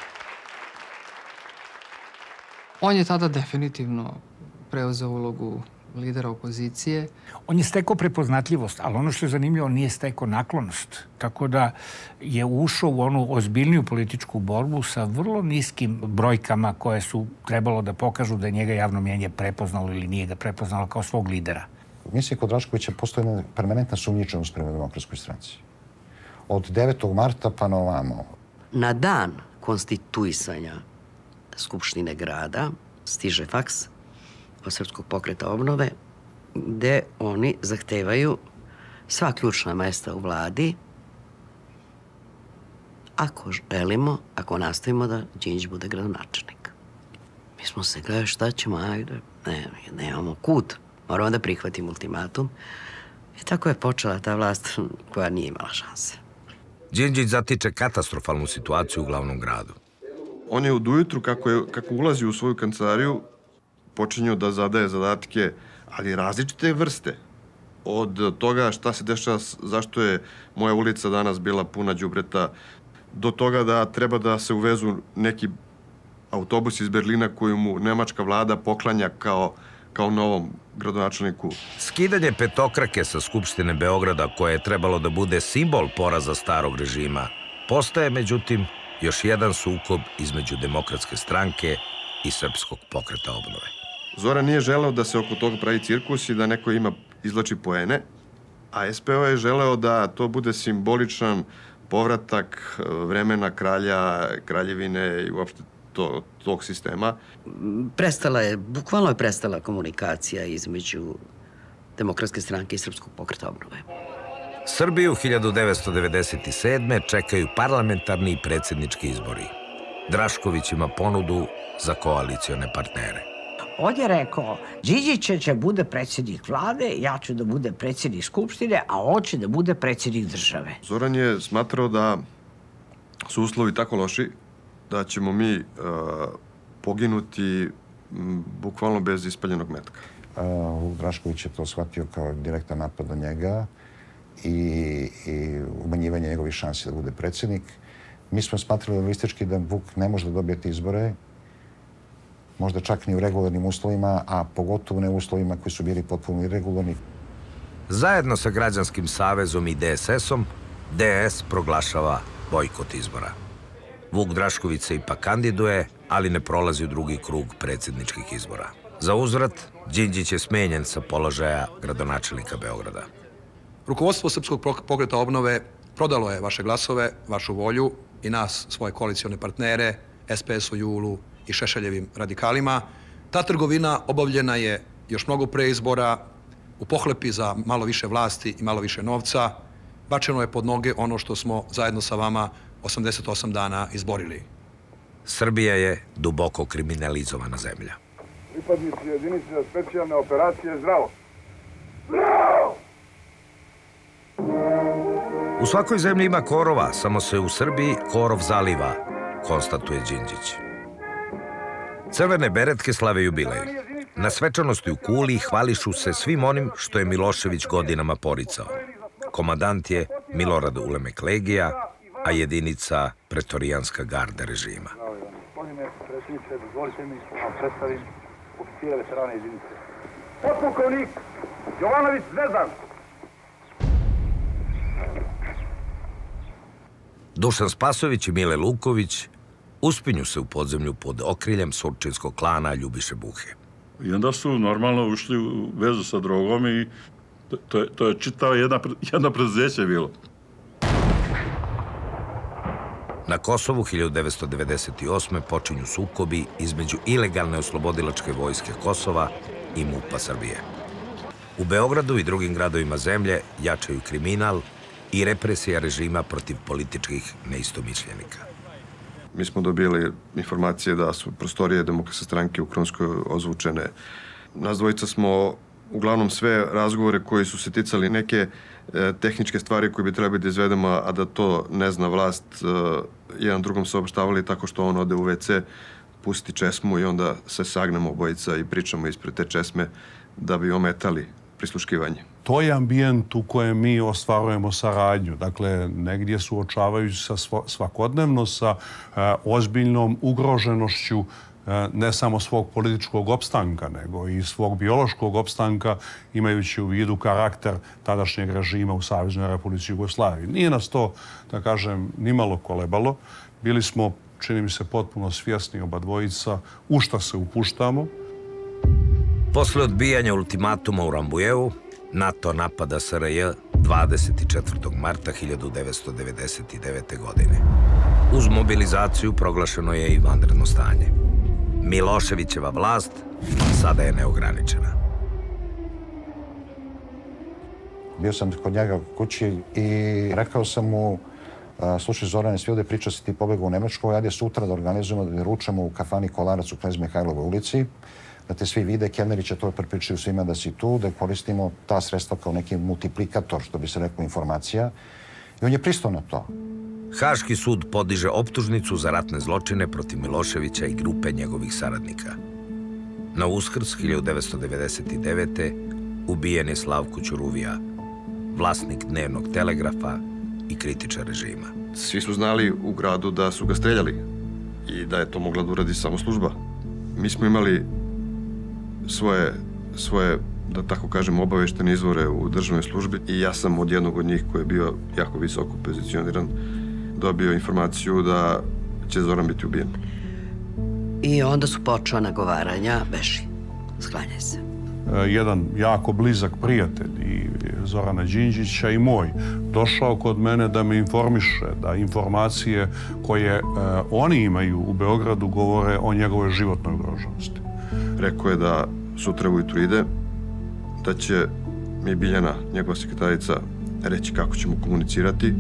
On je tada definitivno preuzeo ulogu lidera opozicije. On je stekao prepoznatljivost, ali ono što je zanimljivo, on nije stekao naklonost. Tako da je ušao u onu ozbiljniju političku borbu sa vrlo niskim brojkama koje su trebalo da pokažu da je njega javno mnjenje prepoznalo ili nije ga prepoznalo kao svog lidera. Mislim, kod Draškovića postoji jedna permanentna sumnjičenost prema Demokratskoj stranci. Od 9. marta pa na ovamo. Na dan konstituisanja Skupštine grada stiže faks od Srpskog pokreta obnove gde oni zahtevaju sva ključna mesta u vladi ako želimo, ako nastavimo da Đinđić bude gradonačelnik. Mi smo se gledali šta ćemo, ajde, nemamo kud. Moramo da prihvatimo ultimatum. I tako je počela ta vlast koja nije imala šanse. Đinđić zatiče katastrofalnu situaciju u glavnom gradu. On je od ujutru, kako ulazi u svoju kancelariju, počinju da zadaje zadatke, ali različite vrste. Od toga šta se dešava, zašto je moja ulica danas bila puna đubreta, do toga da treba da se uvezu neki autobus iz Berlina koju mu nemačka vlada poklanja kao novom gradonačelniku. Skidanje petokrake sa Skupštine Beograda, koje je trebalo da bude simbol poraza starog režima, postaje, međutim, još jedan sukob između Demokratske stranke i Srpskog pokreta obnove. Zoran nije želeo da se oko toga pravi cirkus i da neko izvlači poene, a SPO je želeo da to bude simboličan povratak vremena kralja, kraljevine i uopšte tog sistema. Bukvalno je prestala komunikacija između Demokratske stranke i Srpskog pokreta obnove. Srbiju 1997. čekaju parlamentarni i predsjednički izbori. Drašković ima ponudu za koalicione partnere. On je rekao, Đinđić će bude predsjednik vlade, ja ću da bude predsjednik Skupštine, a on će da bude predsjednik države. Zoran je smatrao da su uslovi tako loši da ćemo mi poginuti bukvalno bez ispaljenog metka. Drašković je to shvatio kao direktan napad na njega i umanjivanje njegovih šansi da bude predsjednik. Mi smo smatrali realistički da Vuk ne može da dobije te izbore, možda čak ni u regularnim uslovima, a pogotovo ne u uslovima koji su bili potpuno irregularni. Zajedno sa Građanskim savezom i DSS-om, DS proglašava bojkot izbora. Vuk Drašković se ipak kandiduje, ali ne prolazi u drugi krug predsjedničkih izbora. Za uzvrat, Đinđić je smenjen sa položaja gradonačelnika Beograda. Rukovodstvo Srpskog pokreta obnove prodalo je vaše glasove, vašu volju i nas, svoje koalicione partnere, SPS-u, Julu i Šešeljevim radikalima. Ta trgovina obavljena je još mnogo pre izbora, u pohlepi za malo više vlasti i malo više novca. Bačeno je pod noge ono što smo zajedno sa vama 88 dana izborili. Srbija je duboko kriminalizovana zemlja. Pripadnici jedinice za specijalne operacije, zdravo! Zdravo! U svakoj zemlji ima korova, samo se u Srbiji korov zaliva, konstatuje Đinđić. Crvene beretke slave jubilej. Na svečanosti u Kuli hvališu se svim onim što je Milošević godinama poricao. Komandant je Milorad Ulemek Legija, a jedinica pretorijanska garda režima. Gospodine predsjedniče, dozvolite mi da predstavim oficire veterane jedinice. Potpukovnik Jovanović Zvezdan. Dušan Spasović i Mile Luković uspinju se u podzemlju pod okriljem surčinskog klana Ljubiše Buhe. I onda su normalno ušli u vezu sa drogom i to je čitava jedna preduzeće bilo. Na Kosovu 1998. počinju sukobi između ilegalne oslobodilačke vojske Kosova i MUP-a Srbije. U Beogradu i drugim gradovima zemlje jačaju kriminal i represija režima protiv političkih neistomišljenika. Mi smo dobili informacije da su prostorije Demokratske stranke u Krunskoj ozvučene. Nas dvojica smo uglavnom sve razgovore koji su se ticali neke tehničke stvari koje bi trebali da izvedemo, a da to ne zna vlast, jedan drugom saopštavali tako što on ode u WC, pusti česmu i onda se sagnemo obojica i pričamo ispred te česme da bi ometali prisluškivanje. To je ambijent u kojem mi ostvarujemo saradnju. Dakle, negdje suočavajući se svakodnevno sa ozbiljnom ugroženošću ne samo svog političkog opstanka, nego i svog biološkog opstanka, imajući u vidu karakter tadašnjeg režima u Saveznoj Republici Jugoslaviji. Nije nas to, da kažem, nimalo kolebalo. Bili smo, čini mi se, potpuno svjesni oba dvojica u šta se upuštamo. Posle odbijanja ultimatuma u Rambujevu, NATO napada SRJ 24. marta 1999. godine. Uz mobilizaciju proglašeno je i vanredno stanje. Miloševićeva vlast sada je neograničena. Bio sam kod njega u kući i rekao sam mu, slušaj Zorane, svi ovdje priča si ti pobegao u Nemačku, ajde sutra da organizujemo, da ručamo u kafani Kolarac u Knez Mihajlovoj ulici, da te svi vide, kelneri će to prepričaju svima da si tu, da koristimo ta sredstva kao neki multiplikator, što bi se rekao, informacija. I on je pristao na to. Haški sud podiže optužnicu za ratne zločine protiv Miloševića i grupe njegovih saradnika. Na Uskrs 1999. ubijen je Slavko Ćuruvija, vlasnik Dnevnog telegrafa i kritičar režima. Svi su znali u gradu da su ga streljali i da je to mogla da uradi samo služba. Mi smo imali svoje, da tako kažem, obaveštene izvore u državnoj službi i ja sam od jednog od njih koji je bio jako visoko pozicioniran dobio informaciju da će Zoran biti ubijen. I onda su počela nagovaranja, beži, sklanjaj se. Jedan jako blizak prijatelj i Zorana Đinđića i moj došao kod mene da me informiše, da informacije koje oni imaju u Beogradu govore o njegovoj životnoj ugroženosti. Rekao je da sutra ujutru ide, da će mi Biljana, njegova sekretarica, reći kako ćemo komunicirati.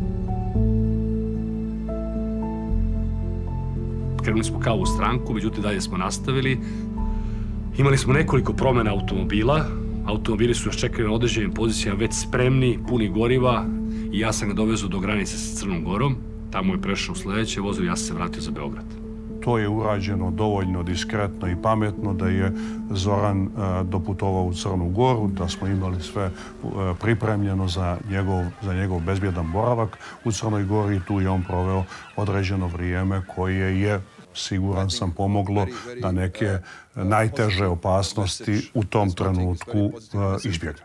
Krenuli smo kao u stranku, međutim dalje smo nastavili. Imali smo nekoliko promjena automobila. Automobili su još čekali na određenim pozicijama, već spremni, puni goriva. I ja sam ga dovezao do granice sa Crnom Gorom. Tamo je prešao u sledeće vozilo i ja sam se vratio za Beograd. To je urađeno dovoljno diskretno i pametno da je Zoran doputovao u Crnu Goru, da smo imali sve pripremljeno za njegov bezbjedan boravak u Crnoj Gori i tu je on proveo određeno vrijeme koje je, siguran sam, pomoglo da neke najteže opasnosti u tom trenutku izbjegne.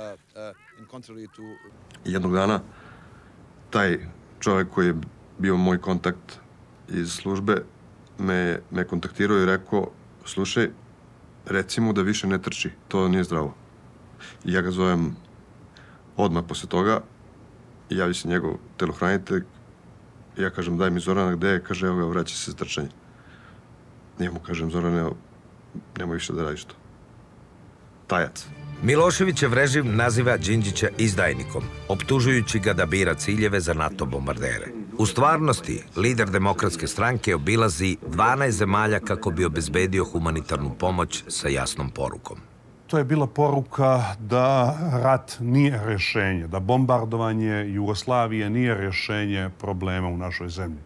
Jednog dana taj čovjek koji je bio moj kontakt iz službe me kontaktirao i rekao, slušaj, reci mu da više ne trči, to nije zdravo. I ja ga zovem odmah posle toga i javi se njegov telohranitelj i ja kažem, daj mi Zorana, gde je? Kaže, evo ga, vraća se za trčanje. Njemu kažem, Zorane, nemoj više da radiš to. Tajac. Miloševićev režim naziva Đinđića izdajnikom, optužujući ga da bira ciljeve za NATO bombardere. U stvarnosti, lider Demokratske stranke obilazi 12 zemalja kako bi obezbedio humanitarnu pomoć sa jasnom porukom. To je bila poruka da rat nije rješenje, da bombardovanje Jugoslavije nije rješenje problema u našoj zemlji.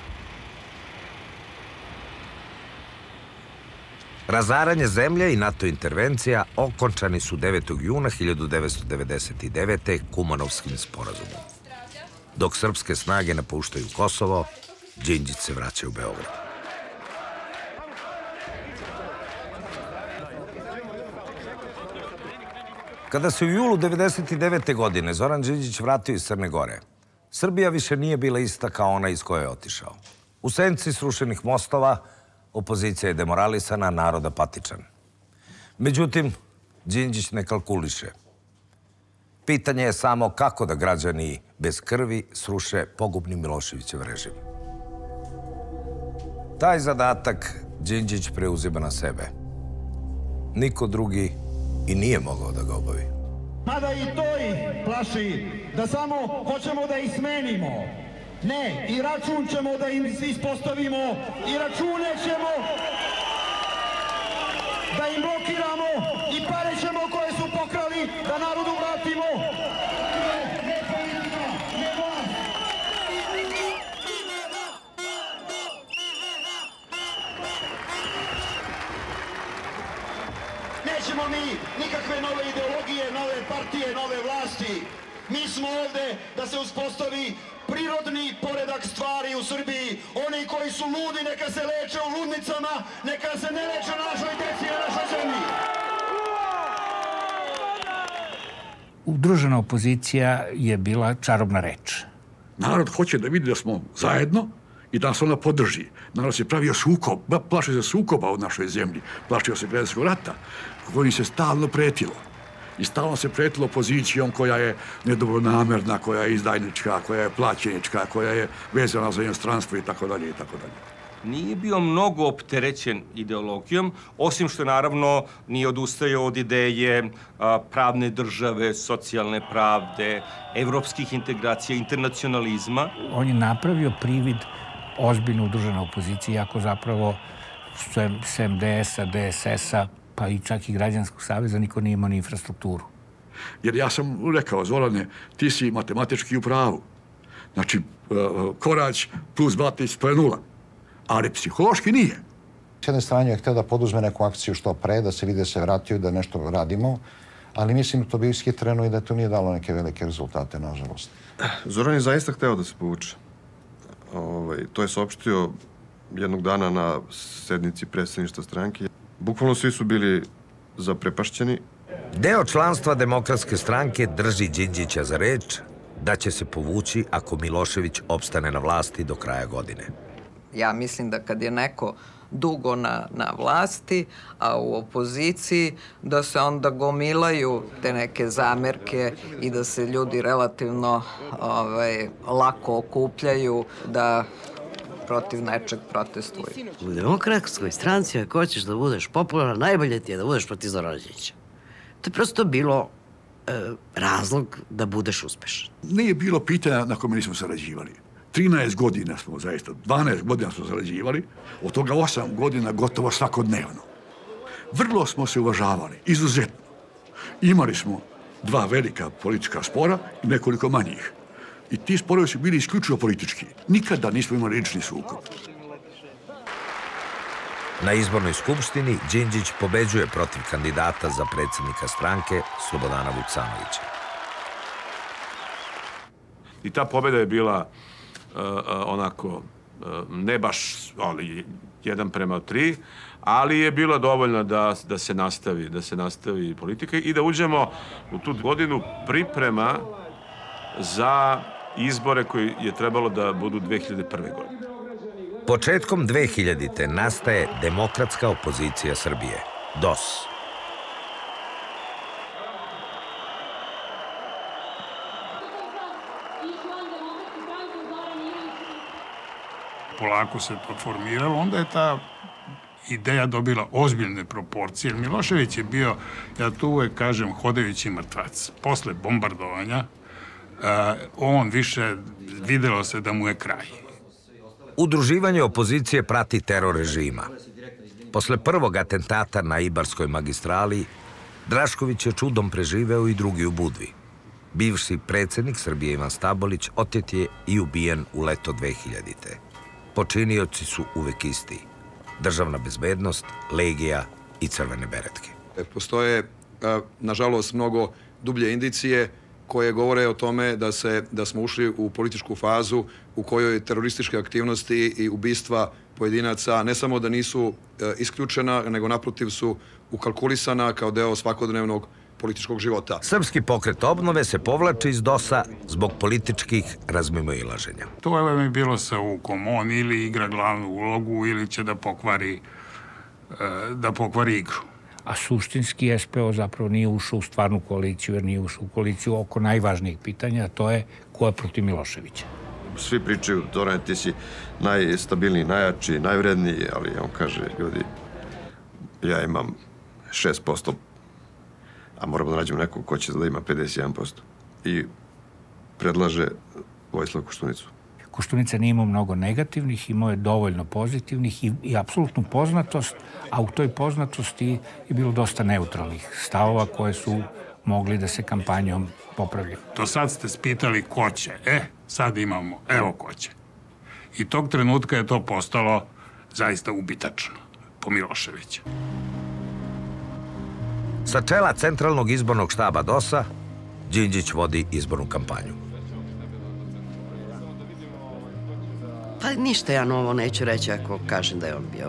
Razaranje zemlje i NATO intervencija okončani su 9. juna 1999. Kumanovskim sporazumom. Dok srpske snage napuštaju Kosovo, Đinđić se vraća u Beograd. Kada se u julu 1999. godine Zoran Đinđić vratio iz Crne Gore, Srbija više nije bila ista kao ona iz koje je otišao. U senci srušenih mostova, opozicija je demoralisana, narod apatičan. Međutim, Đinđić ne kalkuliše. Pitanje je samo kako da građani bez krvi sruše pogubni Miloševićev režim. Taj zadatak Đinđić preuzima na sebe. Niko drugi i nije mogao da ga obavi. Mada i to ih plaši da samo hoćemo da ih smenimo. Ne, i račun ćemo da im ispostavimo i račune ćemo da im blokiramo i pare ćemo koje su pokrali da narodu vratimo. Nećemo mi nikakve nove ideologije, nove partije, nove vlasti. Mi smo ovde da se uspostavi prirodni poredak stvari u Srbiji. Oni koji su ludi neka se leče u ludnicama, neka se ne leče na našoj deci i na našoj zemlji. Udružena opozicija je bila čarobna reč. Narod hoće da vidi da smo zajedno i da nas ona podrži. Narod se pravio sukob, plašio se sukoba u našoj zemlji, plašio se građanskog rata, kojim se stalno pretilo. I stalno se pretilo opozicijom koja je nedobronamerna, koja je izdajnička, koja je plaćenička, koja je vezana za inostranstvo i tako dalje i tako dalje. Nije bio mnogo opterećen ideologijom, osim što naravno nije odustajao od ideje pravne države, socijalne pravde, evropskih integracija, internacionalizma. On je napravio privid ozbiljno udružene opozicije, iako zapravo sem DS-a, DSS-a, pa i čak i Građanskog saveza, niko nije imao ni infrastrukturu. Jer ja sam rekao, Zorane, ti si matematički u pravu. Znači, Korać plus Batić to je 0. Ali psihološki nije. S jedne strane je htio da poduzme neku akciju što pre, da se vide se vratio, da nešto radimo, ali mislim da to bio ishitreno i da to nije dalo neke velike rezultate, nažalost. Zoran je zaista hteo da se povuče. To je saopštio jednog dana na sednici predsjedništva stranke. Bukvalno svi su bili zaprepašćeni. Deo članstva Demokratske stranke drži Đinđića za reč da će se povući ako Milošević opstane na vlasti do kraja godine. Ja mislim da kad je neko dugo na vlasti, a u opoziciji, da se onda gomilaju te neke zamerke i da se ljudi relativno lako okupljaju da protiv nečeg protestuju. U Demokratskoj stranci, ako hoćeš da budeš popularan, najbolje ti je da budeš protiv Zorana Đinđića. To je prosto bilo razlog da budeš uspešan. Nije bilo pitanja na kome nismo sarađivali. 13 godina smo zaista, 12 godina smo sarađivali, od toga 8 godina gotovo svakodnevno. Vrlo smo se uvažavali, izuzetno. Imali smo 2 velika politička spora i nekoliko manjih. I ti sporovi su bili isključivo politički. Nikada nismo imali lični sukob. Na izbornoj skupštini Đinđić pobeđuje protiv kandidata za predsjednika stranke Slobodana Vuksanovića. I ta pobjeda je bila onako, ne baš 1:3, ali je bila dovoljna da se nastavi politika i da uđemo u tu godinu priprema za izbore koji je trebalo da budu 2001. godine. Početkom 2000. nastaje Demokratska opozicija Srbije, DOS. Polako se to formiralo, onda je ta ideja dobila ozbiljne proporcije. Milošević je bio, ja to uvek kažem, hodajući mrtvac. Posle bombardovanja, on više videlo se da mu je kraj. Udruživanje opozicije prati teror režima. Posle prvog atentata na Ibarskoj magistrali, Drašković je čudom preživeo i drugi u Budvi. Bivši predsjednik Srbije Ivan Stabolić otet je i ubijen u leto 2000. Počinioci su uvek isti. Državna bezbednost, legija i crvene beretke. Postoje, nažalost, mnogo dublje indicije koje govore o tome da smo ušli u političku fazu u kojoj terorističke aktivnosti i ubistva pojedinaca ne samo da nisu isključena, nego naprotiv su ukalkulisana kao deo svakodnevnog političkog života. Srpski pokret obnove se povlači iz DOS-a zbog političkih razmimoilaženja. To je mi bilo sa Ukom. On ili igra glavnu ulogu ili će da pokvari igru. A suštinski SPO zapravo nije ušao u stvarnu koaliciju, jer nije ušao u koaliciju oko najvažnijih pitanja, a to je ko je protiv Miloševića. Svi pričaju, Zorane, ti si najstabilniji, najjači, najvredniji, ali on kaže, ljudi, ja imam 6%, a moramo da nađemo nekog ko će da ima 51%. I predlaže Vojislav Koštunicu. Koštunica nije imao mnogo negativnih, imao je dovoljno pozitivnih i apsolutnu poznatost, a u toj poznatosti je bilo dosta neutralnih stavova koje su mogli da se kampanjom popravljaju. Do sad ste spitali ko će. Sad imamo, evo ko će. I tog trenutka je to postalo zaista ubitačno po Miloševića. Sa čela Centralnog izbornog štaba DOS-a, Đinđić vodi izbornu kampanju. Pa ništa ja novo neću reći ako kažem da je on bio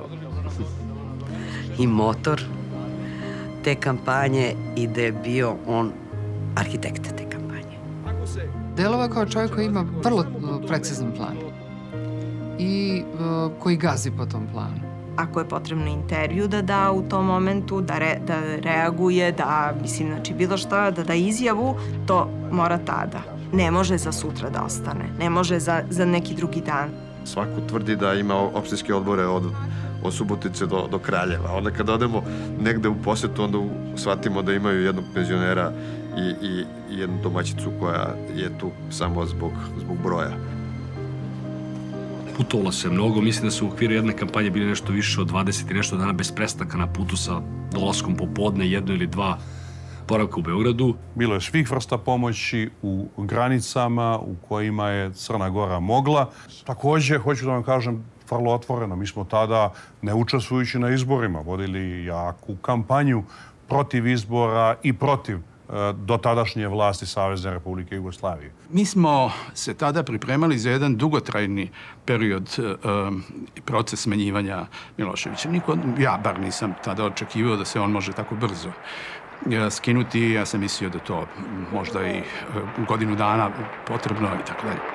i motor te kampanje i da je bio on arhitekta te kampanje. Delova kao čovjek koji ima vrlo precizan plan i koji gazi po tom planu. Ako je potrebno intervju da da u tom momentu, da reaguje, da, mislim, znači bilo šta, da da izjavu, to mora tada. Ne može za sutra da ostane, ne može za neki drugi dan. Svako tvrdi da ima opštinske odbore od Subotice do Kraljeva. Onda kada odemo negde u posetu, onda shvatimo da imaju jednog penzionera i jednu domaćicu koja je tu samo zbog broja. Putovalo se mnogo, mislim da su u okviru jedne kampanje bili nešto više od 20 i nešto dana bez prestanka na putu sa dolaskom popodne, jedno ili dva boravka u Beogradu. Bilo je svih vrsta pomoći u granicama u kojima je Crna Gora mogla. Također, hoću da vam kažem, vrlo otvoreno, mi smo tada, ne učestvujući na izborima, vodili jaku kampanju protiv izbora i protiv dotadašnje vlasti Savezne Republike Jugoslavije. Mi smo se tada pripremali za jedan dugotrajni period i proces smenjivanja Miloševića. Ja bar nisam tada očekivao da se on može tako brzo skinuti. Ja sam mislio da to možda i godinu dana potrebno i tako dalje.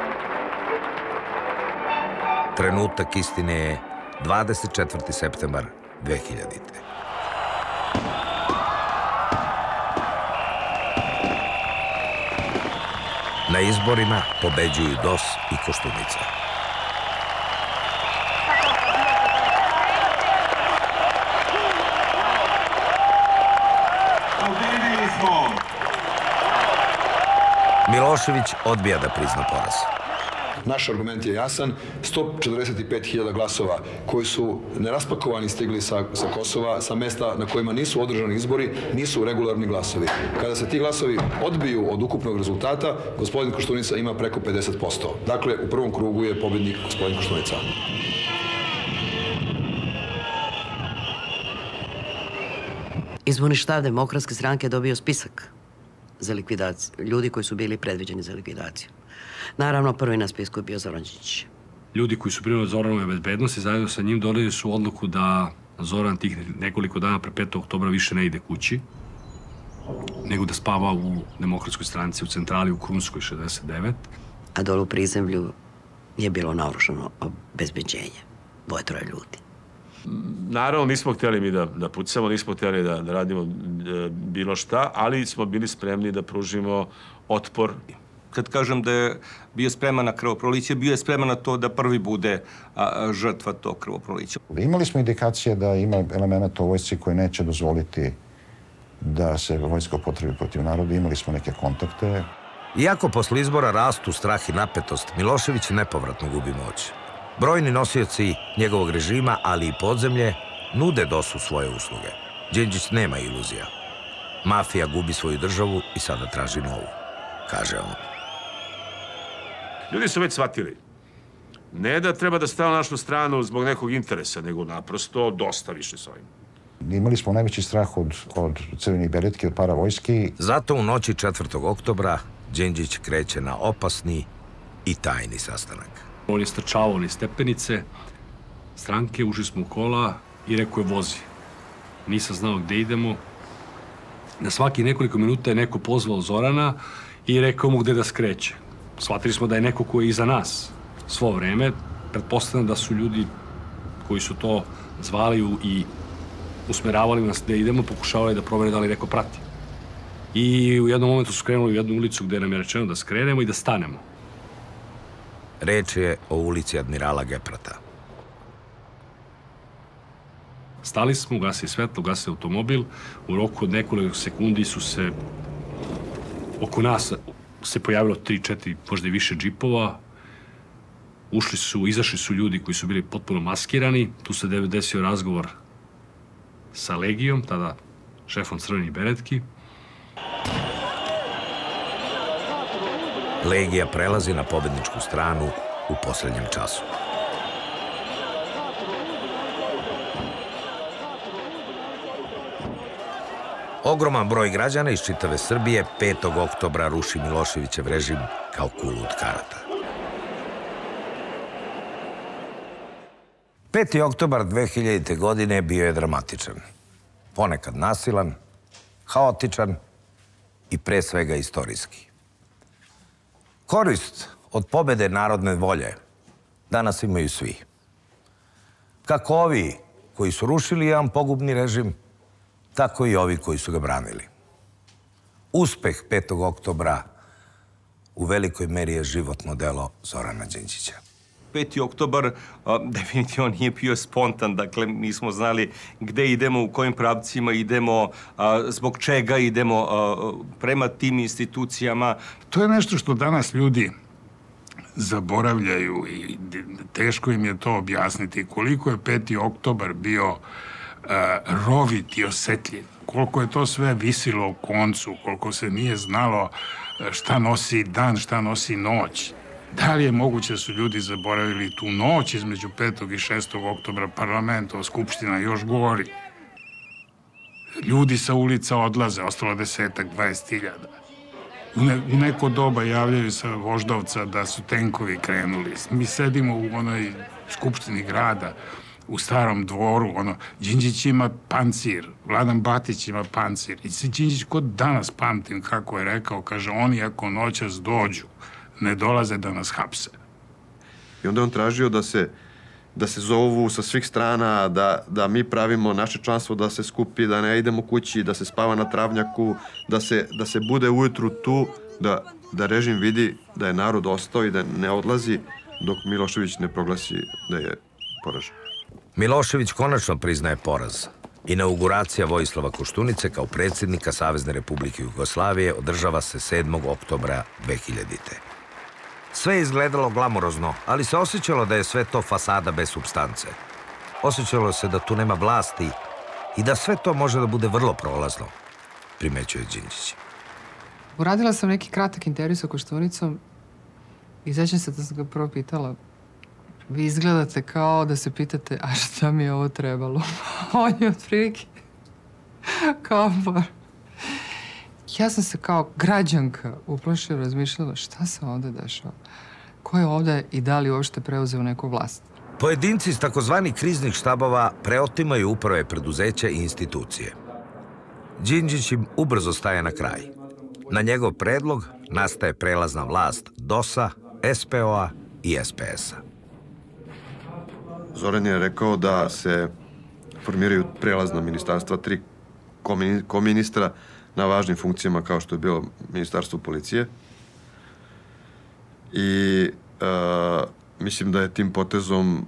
Trenutak istine je 24. septembar 2000. Na izborima pobeđuju DOS i Koštunica. Milošević odbija da prizna poraz. Naš argument je jasan, 145.000 glasova koji su neraspakovani stigli sa Kosova, sa mesta na kojima nisu održani izbori, nisu regularni glasovi. Kada se ti glasovi odbiju od ukupnog rezultata, gospodin Koštunica ima preko 50%. Dakle, u prvom krugu je pobednik gospodin Koštunica. Izborni štab Demokratske stranke je dobio spisak za likvidaciju, ljudi koji su bili predviđeni za likvidaciju. Naravno, prvi na spisku je bio Zoran Đinđić. Ljudi koji su brinuli Zoranove bezbednosti zajedno sa njim doneli su odluku da Zoran tih nekoliko dana pre 5. oktobra više ne ide kući, nego da spava u Demokratskoj stranci, u centrali u Krunskoj 69. A dole u prizemlju je bilo naoružano obezbeđenje, 2-3 ljudi. Naravno, nismo htjeli mi da pucamo, nismo htjeli da radimo bilo šta, ali smo bili spremni da pružimo otpor. Kad kažem da je bio spreman na krvoproliće, bio je spreman na to da prvi bude žrtva tog krvoprolića. Imali smo indikacije da ima elementa u vojsci koji neće dozvoliti da se vojska upotrebi protiv naroda. Imali smo neke kontakte. Iako posle izbora rastu strah i napetost, Milošević nepovratno gubi moć. Brojni nosioci njegovog režima, ali i podzemlje, nude DOS-u svoje usluge. Đinđić nema iluzija. Mafija gubi svoju državu i sada traži novu, kaže on. Ljudi su već shvatili. Ne da treba da stave na našu stranu zbog nekog interesa, nego naprosto dosta više s ovim. Imali smo najveći strah od crvenih beretki, od paravojski. Zato u noći 4. oktobra Đinđić kreće na opasni i tajni sastanak. On je strčavao niz stepenice stranke, ušli smo u kola i rekao je vozi. Nisam znao gde idemo. Na svaki nekoliko minuta je neko pozvao Zorana i rekao mu gde da skreće. Shvatili smo da je neko ko je iza nas svo vreme. Pretpostavljam da su ljudi koji su to zvali i usmeravali nas gde idemo, pokušavali da provere da li neko prati. I u jednom momentu su skrenuli u jednu ulicu gde nam je rečeno da skrenemo i da stanemo. Reč je o ulici Admirala Geprata. Stali smo, ugasili svetlo, ugasili automobil. U roku od nekoliko sekundi su se oko nas se pojavilo 3-4, možda i više džipova. Izašli su ljudi koji su bili potpuno maskirani. Tu se desio razgovor sa Legijom, tada šefom crvenih beretki. Legija prelazi na pobedničku stranu u poslednjem času. Ogroman broj građana iz čitave Srbije 5. oktobra ruši Miloševićev režim kao kulu od karata. 5. oktobar 2000. godine bio je dramatičan. Ponekad nasilan, haotičan i pre svega istorijski. Korist od pobede narodne volje danas imaju svi. Kako ovi koji su rušili jedan pogubni režim, tako i ovi koji su ga branili. Uspeh 5. oktobra u velikoj meri je životno delo Zorana Đinđića. 5. oktobar definitivno nije bio spontan, dakle nismo znali gde idemo, u kojim pravcima idemo, zbog čega idemo prema tim institucijama. To je nešto što danas ljudi zaboravljaju i teško im je to objasniti. Koliko je 5. oktobar bio rovit i osetljiv, koliko je to sve visilo u koncu, koliko se nije znalo šta nosi dan, šta nosi noć. Da li je moguće da su ljudi zaboravili tu noć između 5. i 6. oktobra parlamenta, skupština još gori. Ljudi sa ulica odlaze, ostalo 10-20 hiljada. U neko doba javljaju sa Voždovca da su tenkovi krenuli. Mi sedimo u onoj skupštini grada, u Starom dvoru, Đinđić ima pancir, Vladan Batić ima pancir. I Đinđić kod danas pamtim kako je rekao, kaže, oni ako noćas dođu, ne dolaze da nas hapse. I onda je on tražio da se zovu sa svih strana, da mi pravimo naše članstvo, da se skupi, da ne idemo kući, da se spava na travnjaku, da se bude ujutru tu, da režim vidi da je narod ostao i da ne odlazi dok Milošević ne proglasi da je poražen. Milošević konačno priznaje poraz. Inauguracija Vojislava Koštunice kao predsjednika Savezne Republike Jugoslavije održava se 7. oktobra 2000. Sve je izgledalo glamurozno, ali se osjećalo da je sve to fasada bez supstance. Osjećalo se da tu nema vlasti i da sve to može da bude vrlo prolazno, primećuje Đinđić. Uradila sam neki kratak intervju sa Koštunicom i sećam se da sam ga prvo pitala, vi izgledate kao da se pitate, a šta mi je ovo trebalo? On je otprilike kao ja sam se kao građanka uplašila, razmišljala šta se ovde dešava? Ko je ovde i da li uopšte preuzeo neku vlast? Pojedinci iz takozvanih kriznih štabova preotimaju uprave preduzeća i institucije. Đinđić im ubrzo staje na kraj. Na njegov predlog nastaje prelazna vlast DOS-a, SPO-a i SPS-a. Zoran je rekao da se formiraju prelazna ministarstva, 3 koministra na važnim funkcijama kao što je bilo Ministarstvo policije. I mislim da je tim potezom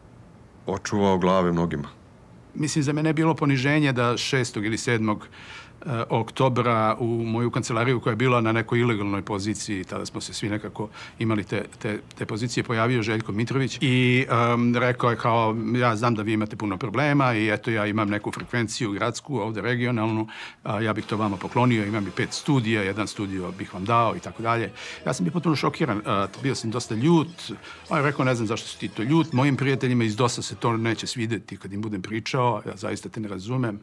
očuvao glave mnogima. Mislim, za mene je bilo poniženje da 6. ili 7. oktobra u moju kancelariju koja je bila na nekoj ilegalnoj poziciji. Tada smo se svi nekako imali te pozicije. Pojavio Željko Mitrović i rekao je kao, ja znam da vi imate puno problema i eto ja imam neku frekvenciju gradsku, ovde regionalnu, ja bih to vama poklonio, imam i 5 studija, jedan studio bih vam dao i tako dalje. Ja sam bio potpuno šokiran, bio sam dosta ljut. On je rekao, ne znam zašto si ti to ljut, mojim prijateljima iz DOS-a se to neće svideti kad im budem pričao, ja zaista te ne razumem.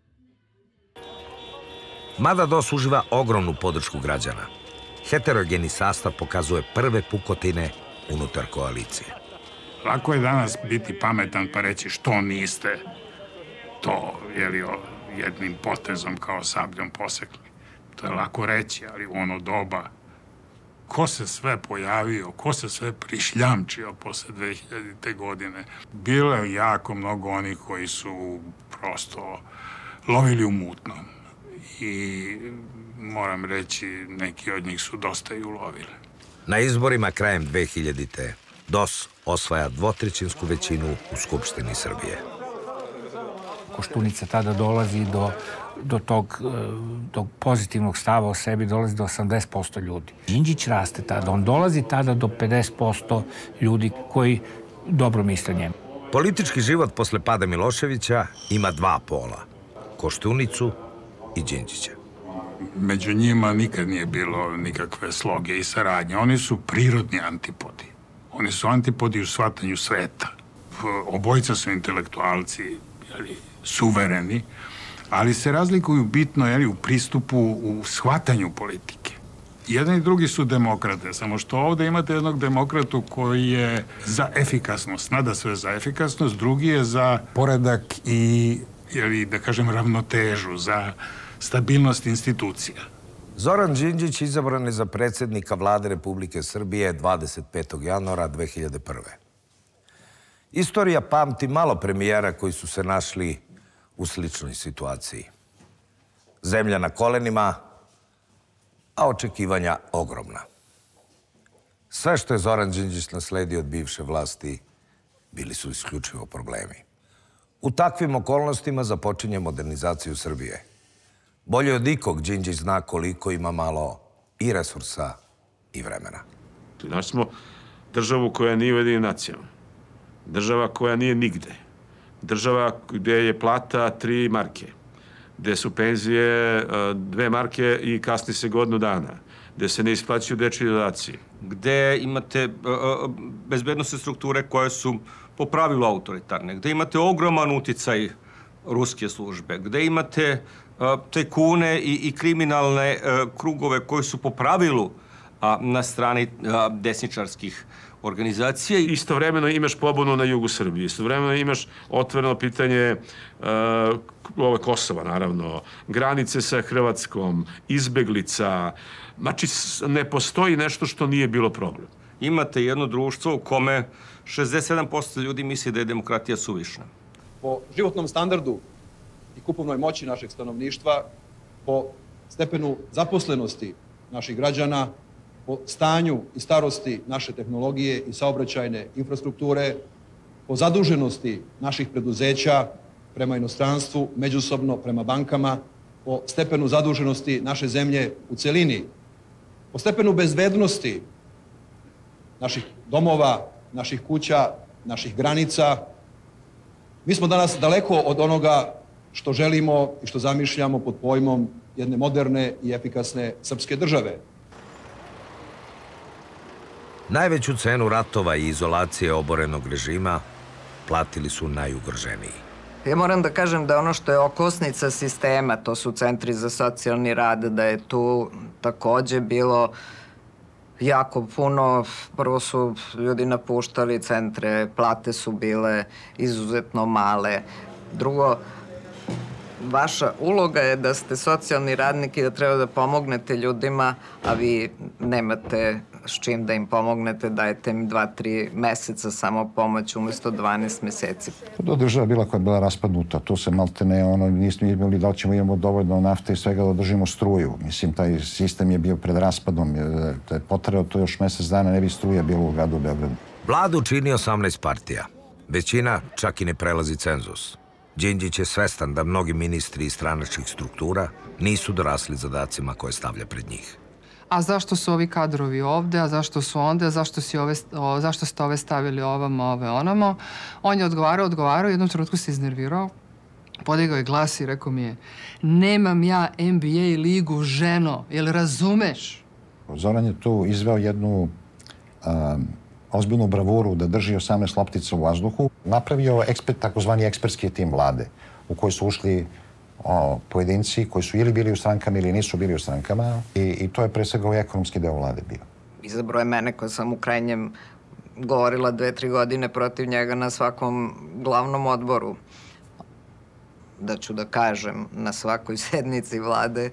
Mada DOS uživa ogromnu podršku građana, heterogeni sastav pokazuje prve pukotine unutar koalicije. Lako je danas biti pametan pa reći što niste to, jednim potezom kao sabljom posekli. To je lako reći, ali u ono doba ko se sve pojavio, ko se sve prišljamčio posle 2000. godine. Bilo je jako mnogo onih koji su prosto lovili u mutnom. I moram reći, neki od njih su dosta i ulovili. Na izborima krajem 2000. DOS osvaja 2/3 većinu u Skupštini Srbije. Koštunica tada dolazi do tog pozitivnog stava o sebi, dolazi do 80% ljudi. Đinđić raste tada, on dolazi tada do 50% ljudi koji dobro misle njemu. Politički život posle pada Miloševića ima 2 pola, Koštunicu i Đinđića. Među njima nikad nije bilo nikakve sloge i saradnje. Oni su prirodni antipodi. Oni su antipodi u shvatanju sveta. Obojica su intelektualci, suvereni, ali se razlikuju bitno u pristupu, u shvatanju politike. Jedan i drugi su demokrate, samo što ovde imate jednog demokratu koji je za efikasnost, nada sve za efikasnost, drugi je za poredak i, da kažem, ravnotežu, za stabilnost institucija. Zoran Đinđić izabran je za predsjednika Vlade Republike Srbije 25. januara 2001. Istorija pamti malo premijera koji su se našli u sličnoj situaciji. Zemlja na kolenima, a očekivanja ogromna. Sve što je Zoran Đinđić nasledio od bivše vlasti bili su isključivo problemi. U takvim okolnostima započinje modernizaciju Srbije. Bolje od ikog Đinđić zna koliko ima malo i resursa i vremena. Znači smo državu koja nije u Ujedinjenim nacijama. Država koja nije nigde. Država gde je plata 3 marke. Gde su penzije 2 marke i kasni se godinu dana. Gde se ne isplaćuju dečji dodaci. Gde imate bezbednostne strukture koje su po pravilu autoritarne. Gde imate ogroman uticaj ruske službe. Gde imate tajkune i kriminalne krugove koji su po pravilu na strani desničarskih organizacija. Istovremeno imaš pobunu na jugu Srbije. Istovremeno imaš otvoreno pitanje Kosova, naravno, granice sa Hrvatskom, izbeglica. Znači, ne postoji nešto što nije bilo problem. Imate jedno društvo u kome 67% ljudi misli da je demokratija suvišna. Po životnom standardu i kupovnoj moći našeg stanovništva, po stepenu zaposlenosti naših građana, po stanju i starosti naše tehnologije i saobraćajne infrastrukture, po zaduženosti naših preduzeća prema inostranstvu, međusobno prema bankama, po stepenu zaduženosti naše zemlje u celini, po stepenu bezbednosti naših domova, naših kuća, naših granica. Mi smo danas daleko od onoga što želimo i što zamišljamo pod pojmom jedne moderne i efikasne srpske države. Najveću cenu ratova i izolacije oborenog režima platili su najugroženiji. Ja moram da kažem da ono što je okosnica sistema, to su centri za socijalni rad, da je tu takođe bilo jako puno. Prvo su ljudi napuštali centre, plate su bile izuzetno male. Drugo, vaša uloga je da ste socijalni radnik i da treba da pomognete ljudima, a vi nemate s čim da im pomognete, dajete im 2-3 meseca samo pomoć umesto 12 meseci. To je država bila koja je bila raspadnuta, tu se maltene, nismo imali da li ćemo imamo dovoljno nafte i svega da održimo struju. Mislim, taj sistem je bio pred raspadom, da je potrebno to još mesec dana, ne bi struje bilo u gradu Beogradu. Vladu čini 18 partija. Većina čak i ne prelazi cenzus. Đinđić je svestan da mnogi ministri iz stranačkih struktura nisu dorasli zadacima koje stavlja pred njih. A zašto su ovi kadrovi ovde, a zašto su onda, a zašto ste ove stavili ovamo, ove onamo? On je odgovarao, u jednom trenutku se iznervirao, podigao je glas i rekao mi je: nemam ja NBA ligu, ženo, jel razumeš? Zoran je tu izveo jednu ozbiljnu bravuru da drži 18 loptica u vazduhu. Napravio takozvani ekspertski tim vlade u koji su ušli pojedinci koji su ili bili u strankama ili nisu bili u strankama i to je pre svega ovaj ekonomski deo vlade bio. Izabrao je mene koja sam u krajnjem govorila 2-3 godine protiv njega na svakom glavnom odboru. Da ću da kažem na svakoj sednici vlade,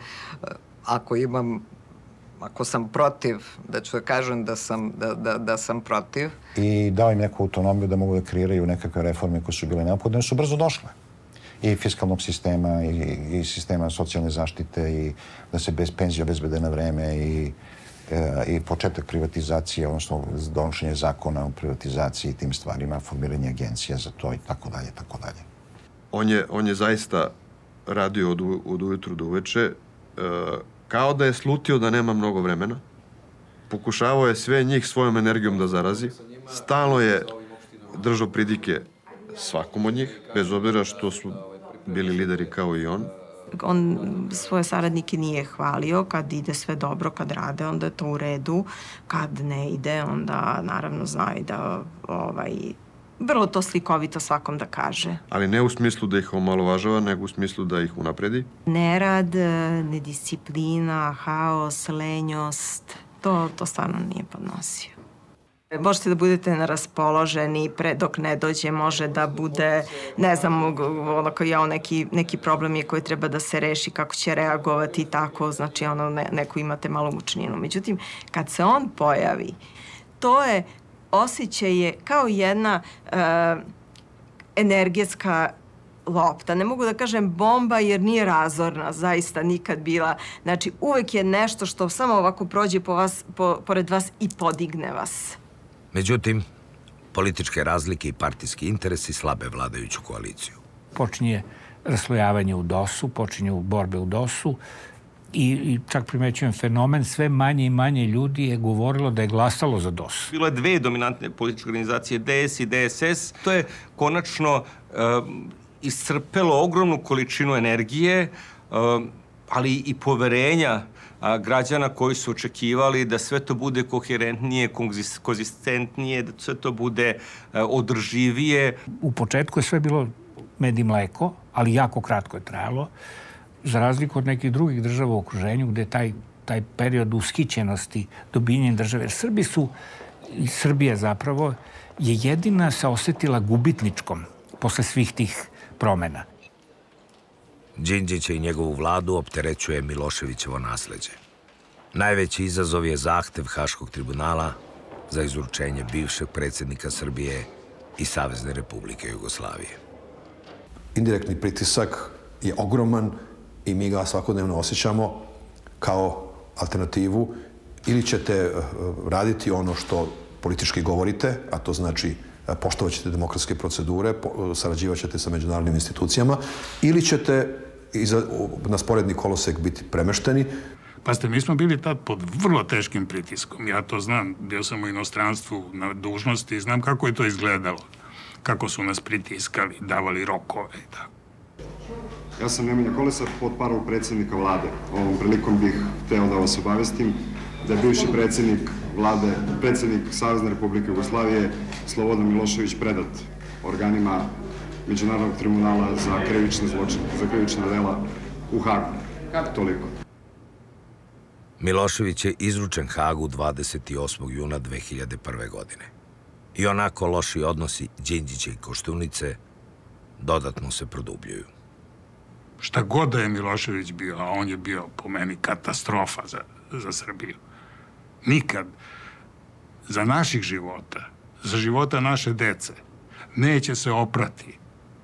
ako sam protiv, da ću da kažem da sam protiv. I dao im neku autonomiju da mogu da kreiraju nekakve reforme koje su bile neophodne, su brzo došle. I fiskalnog sistema, i sistema socijalne zaštite, i da se bez penzije obezbede na vreme, i početak privatizacije, odnosno donošenje zakona o privatizaciji i tim stvarima, formiranje agencija za to i tako dalje, tako dalje. On je zaista radio od ujutru do uveče, kao da je slutio da nema mnogo vremena. Pokušavao je sve njih svojom energijom da zarazi. Stalno je držao pridike svakom od njih, bez obzira što su bili lideri kao i on. On svoje saradnike nije hvalio, kad ide sve dobro, kad rade, onda je to u redu, kad ne ide, onda naravno zna i da vrlo to slikovito svakom da kaže. Ali ne u smislu da ih omalovažava, nego u smislu da ih unapredi. Nerad, nedisciplina, haos, lenjost, to stvarno nije podnosio. Možete da budete neraspoloženi, dok ne dođe može da bude, ne znam, neki problem je koji treba da se reši, kako će reagovati i tako, znači neku imate malu mučninu. Međutim, kad se on pojavi, to je osjećaj kao jedna energetska lopta. Ne mogu da kažem bomba jer nije razorna, zaista nikad bila. Znači, uvek je nešto što samo ovako prođe pored vas i podigne vas. Međutim, političke razlike i partijski interesi slabe vladajuću koaliciju. Počinje raslojavanje u DOS-u, počinju borbe u DOS-u i čak primećujem fenomen, sve manje i manje ljudi je govorilo da je glasalo za DOS. Bilo je dve dominantne političke organizacije, DS i DSS. To je konačno iscrpelo ogromnu količinu energije, ali i poverenja građana koji su očekivali da sve to bude koherentnije, konzistentnije, da sve to bude održivije. U početku je sve bilo med i mleko, ali jako kratko je trajalo, za razliku od nekih drugih država u okruženju gde taj period ushićenosti dobijanjem države. Jer Srbija zapravo je jedina se osetila gubitničkom posle svih tih promena. Đinđića i njegovu vladu opterećuje Miloševićevo nasleđe. Najveći izazov je zahtev Haškog tribunala za izručenje bivšeg predsjednika Srbije i Savezne Republike Jugoslavije. Indirektni pritisak je ogroman i mi ga svakodnevno osjećamo kao alternativu. Ili ćete raditi ono što politički govorite, a to znači poštovat ćete demokratske procedure, sarađivat ćete sa međunarodnim institucijama, ili ćete na sporedni kolosek biti premešteni. Pazite, mi smo bili tad pod vrlo teškim pritiskom. Ja to znam, bio sam u inostranstvu na dužnosti i znam kako je to izgledalo. Kako su nas pritiskali, davali rokove i tako. Ja sam Nemanja Kolesar, potparol predsjednika vlade. Ovom prilikom bih hteo da vas obavestim da je bivši predsjednik vlade, predsjednik Savezne Republike Jugoslavije Slobodan Milošević predat organima Međunarodnog tribunala za krivične zločine, za krivična dela u Hagu. Toliko. Milošević je izručen Hagu 28. juna 2001. godine. I onako loši odnosi Đinđića i Koštunice dodatno se produbljuju. Šta god da je Milošević bio, a on je bio po meni katastrofa za Srbiju. Nikad za naših života, za života naše dece, neće se oprati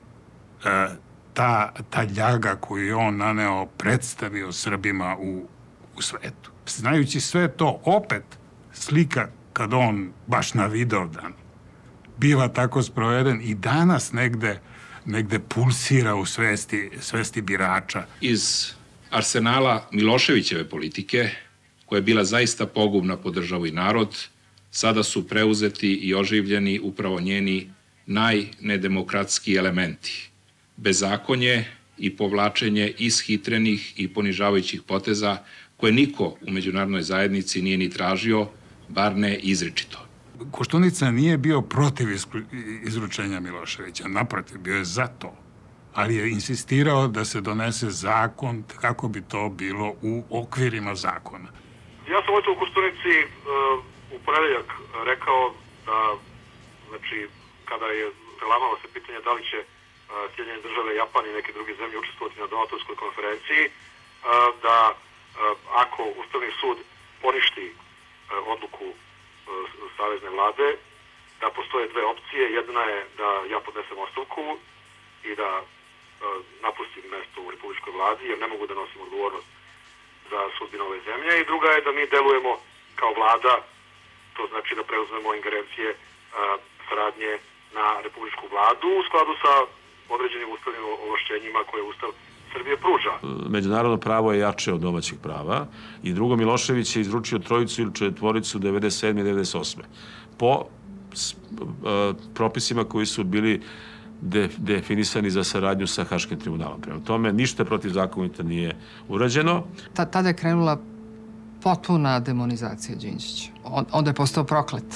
ta ljaga koju je on naneo, predstavio Srbima u svetu. Znajući sve to, opet slika kad on baš na Vidovdan biva tako sproveden i danas negde negde pulsira u svesti birača. Iz arsenala Miloševićeve politike, koja je bila zaista pogubna po državu i narod, sada su preuzeti i oživljeni upravo njeni najnedemokratski elementi. Bezakonje i povlačenje ishitrenih i ponižavajućih poteza koje niko u međunarodnoj zajednici nije ni tražio, bar ne izričito. Koštunica nije bio protiv izručenja Miloševića, naprotiv, bio je za to. Ali je insistirao da se donese zakon kako bi to bilo u okvirima zakona. Ja sam ovdje u Koštunici u ponedeljak rekao da, znači, kada je prelamalo se pitanje da li će Sjedinjene države, Japan i neke druge zemlje učestvovati na donatorskoj konferenciji, da ako Ustavni sud poništi odluku Savezne vlade, da postoje dve opcije. Jedna je da ja podnesem ostavku i da napustim mesto u Republičkoj vladi, jer ne mogu da nosim odgovornost za sudbinu ove zemlje. I druga je da mi delujemo kao vlada, to znači da preuzmemo ingerencije saradnje na Republičku vladu u skladu sa određenim ustavnim ovlašćenjima koje Ustav Srbije pruža. Međunarodno pravo je jače od domaćih prava i drugo, Milošević je izručio trojicu ili četvoricu 97. i 98. po propisima koji su bili definisani za saradnju sa Haškim tribunalom. Prema tome, ništa protivzakonito nije urađeno. Tada je krenula potpuna demonizacija Đinđića. Onda je postao proklet.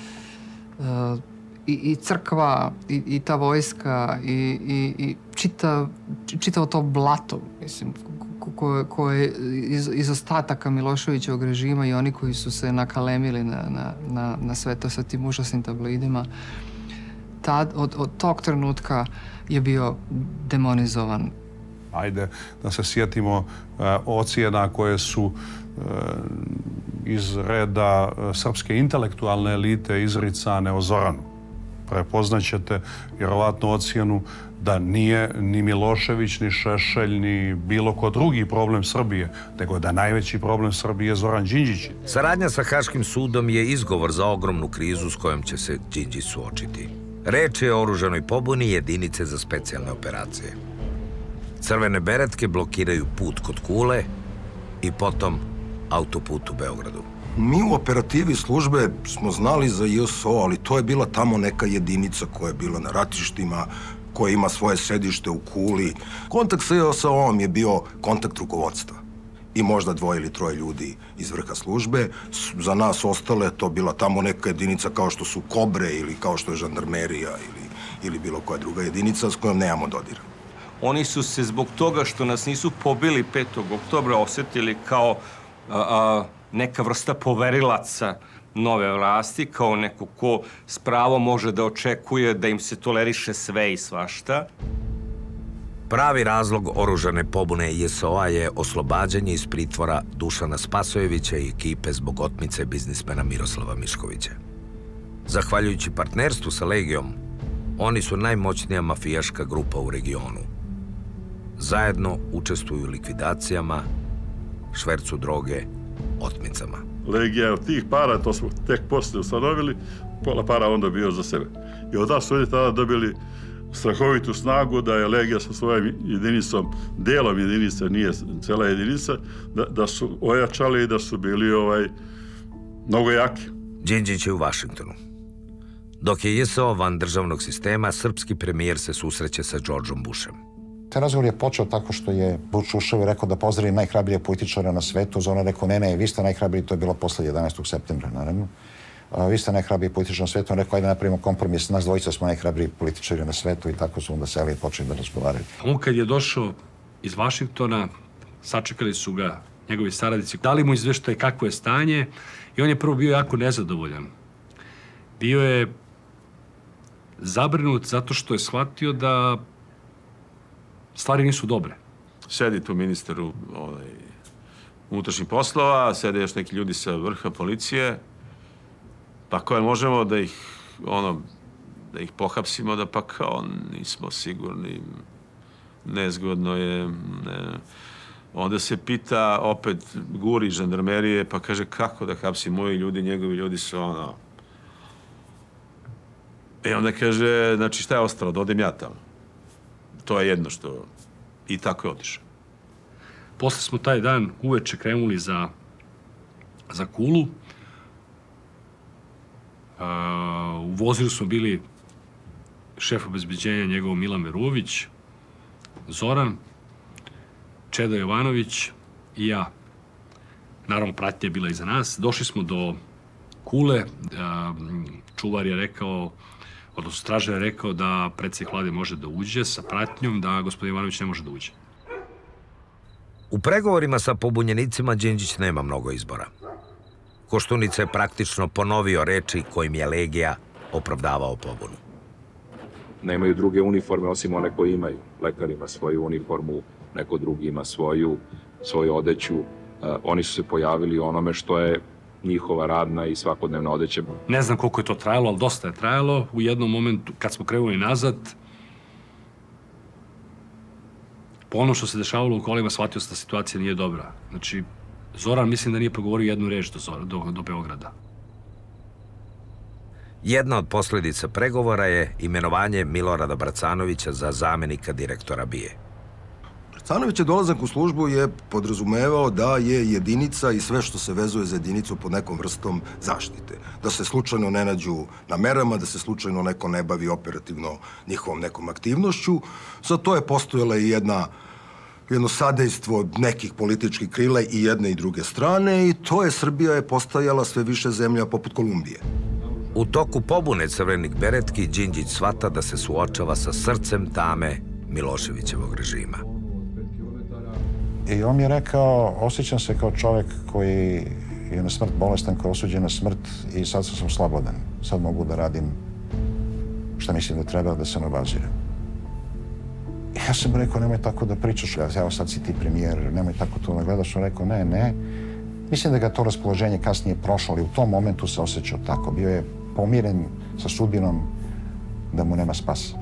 I crkva, i ta vojska, i čitavo to blato, mislim, koje je iz ostataka Miloševićevog režima i oni koji su se nakalemili na sve to sa tim užasnim tabloidima, od tog trenutka je bio demonizovan. Ajde da se sjetimo ocjena koje su iz reda srpske intelektualne elite izricane o Zoranu. Prepoznaćete vjerovatno ocjenu da nije ni Milošević, ni Šešelj, ni bilo ko drugi problem Srbije, nego da najveći problem Srbije je Zoran Đinđić. Saradnja sa Haškim sudom je izgovor za ogromnu krizu s kojom će se Đinđić suočiti. Reč je o oružanoj pobuni jedinice za specijalne operacije. Crvene beretke blokiraju put kod Kule i potom autoput u Beogradu. Mi u operativi službe smo znali za JSO, ali to je bila tamo neka jedinica koja je bila na ratištima, koja ima svoje sedište u Kuli. Kontakt sa JSO-om je bio kontakt rukovodstva i možda 2 ili 3 ljudi iz vrha službe. Za nas ostale to bila tamo neka jedinica kao što su Kobre ili kao što je žandarmerija ili bilo koja druga jedinica s kojom nemamo dodira. Oni su se zbog toga što nas nisu pobili 5. oktobra osjetili kao neka vrsta poverilaca nove vlasti, kao neko ko s pravom može da očekuje da im se toleriše sve i svašta. Pravi razlog oružane pobune JSO-a je oslobađanje iz pritvora Dušana Spasojevića i ekipe zbog otmice biznismena Miroslava Miškovića. Zahvaljujući partnerstvu sa Legijom, oni su najmoćnija mafijaška grupa u regionu. Zajedno učestvuju u likvidacijama, švercu droge, otmicama. Legija je od tih para, to smo tek poslije ustanovili, pola para onda bio za sebe. I od nas su oni tada dobili strahovitu snagu da je Legija sa svojom jedinicom, delom jedinice, nije cela jedinica, da su ojačali i da su bili mnogo jaki. Đinđić je u Vašingtonu. Dok je JSO van državnog sistema, srpski premijer se susreće sa Georgeom Bushem. Taj razgovor je počeo tako što je Bušovi rekao da pozdravi najhrabrije političare na svetu. Zoran rekao, ne, vi ste najhrabriji, to je bilo posle 11. septembra, naravno. Vi ste najhrabriji političar na svetu. On rekao, ajde napravimo kompromis, nas dvojica smo najhrabriji političari na svetu i tako su onda seli i počeli da razgovaraju. On kad je došao iz Vašingtona, sačekali su ga njegovi saradnici, dali mu izveštaj kakvo je stanje i on je prvo bio jako nezadovoljan. Bio je zabrinut zato što je shvatio da stvari nisu dobre. Sedi tu ministar unutrašnjih poslova, sede još neki ljudi sa vrha policije, pa koje možemo da ih pohapsimo, da pa kao nismo sigurni, nezgodno je. Onda se pita, opet guri žandarmerije, pa kaže kako da hapsi moji ljudi, njegovi ljudi su I onda kaže, znači šta je ostalo, da odem ja tamo. To je jedno što... I tako je otišao. Posle smo taj dan uveče krenuli za Kulu. U vozilu smo bili šef obezbeđenja njegov Milan Veruović, Zoran, Čeda Jovanović i ja. Naravno, pratnja je bila iza nas. Došli smo do Kule. Čuvar je rekao, odnosno stražar je rekao da predsjednik vlade može da uđe sa pratnjom, da gospodin Jovanović ne može da uđe. U pregovorima sa pobunjenicima Đinđić nema mnogo izbora. Koštunica je praktično ponovio reči kojim je Legija opravdavao pobunu. Nemaju druge uniforme osim one koje imaju. Lekar ima svoju uniformu, neko drugi ima svoju odeću. Oni su se pojavili onome što je njihova radna i svakodnevna odeća. Ne znam koliko je to trajalo, ali dosta je trajalo. U jednom momentu, kad smo krenuli nazad, po ono što se dešavalo u kolima, shvatio sam da situacija nije dobra. Znači, Zoran mislim da nije progovorio jednu reč do Beograda. Jedna od posljedica pregovora je imenovanje Milorada Bracanovića za zamenika direktora BIA. Bracanović dolazak u službu je podrazumevao da je jedinica i sve što se vezuje za jedinicu pod nekom vrstom zaštite. Da se slučajno ne nađu na merama, da se slučajno neko ne bavi operativno njihovom nekom aktivnošću. Za to je postojala i jedno sadejstvo nekih političkih krila i jedne i druge strane i Srbija je postajala sve više zemlja poput Kolumbije. U toku pobune Crvenih beretki Đinđić shvata da se suočava sa srcem tame Miloševićevog režima. I on mi je rekao, osjećam se kao čovjek koji je na smrt bolestan, koji je osuđen na smrt i sad sam slobodan. Sad mogu da radim šta mislim da treba, da se ne obaziram. Ja sam rekao, nemoj tako da pričaš, evo sad si ti premijer, nemoj tako to da gledaš. On rekao, ne. Mislim da ga to raspoloženje kasnije prošlo, ali u tom momentu se osjećao tako. Bio je pomiren sa sudbinom da mu nema spasa.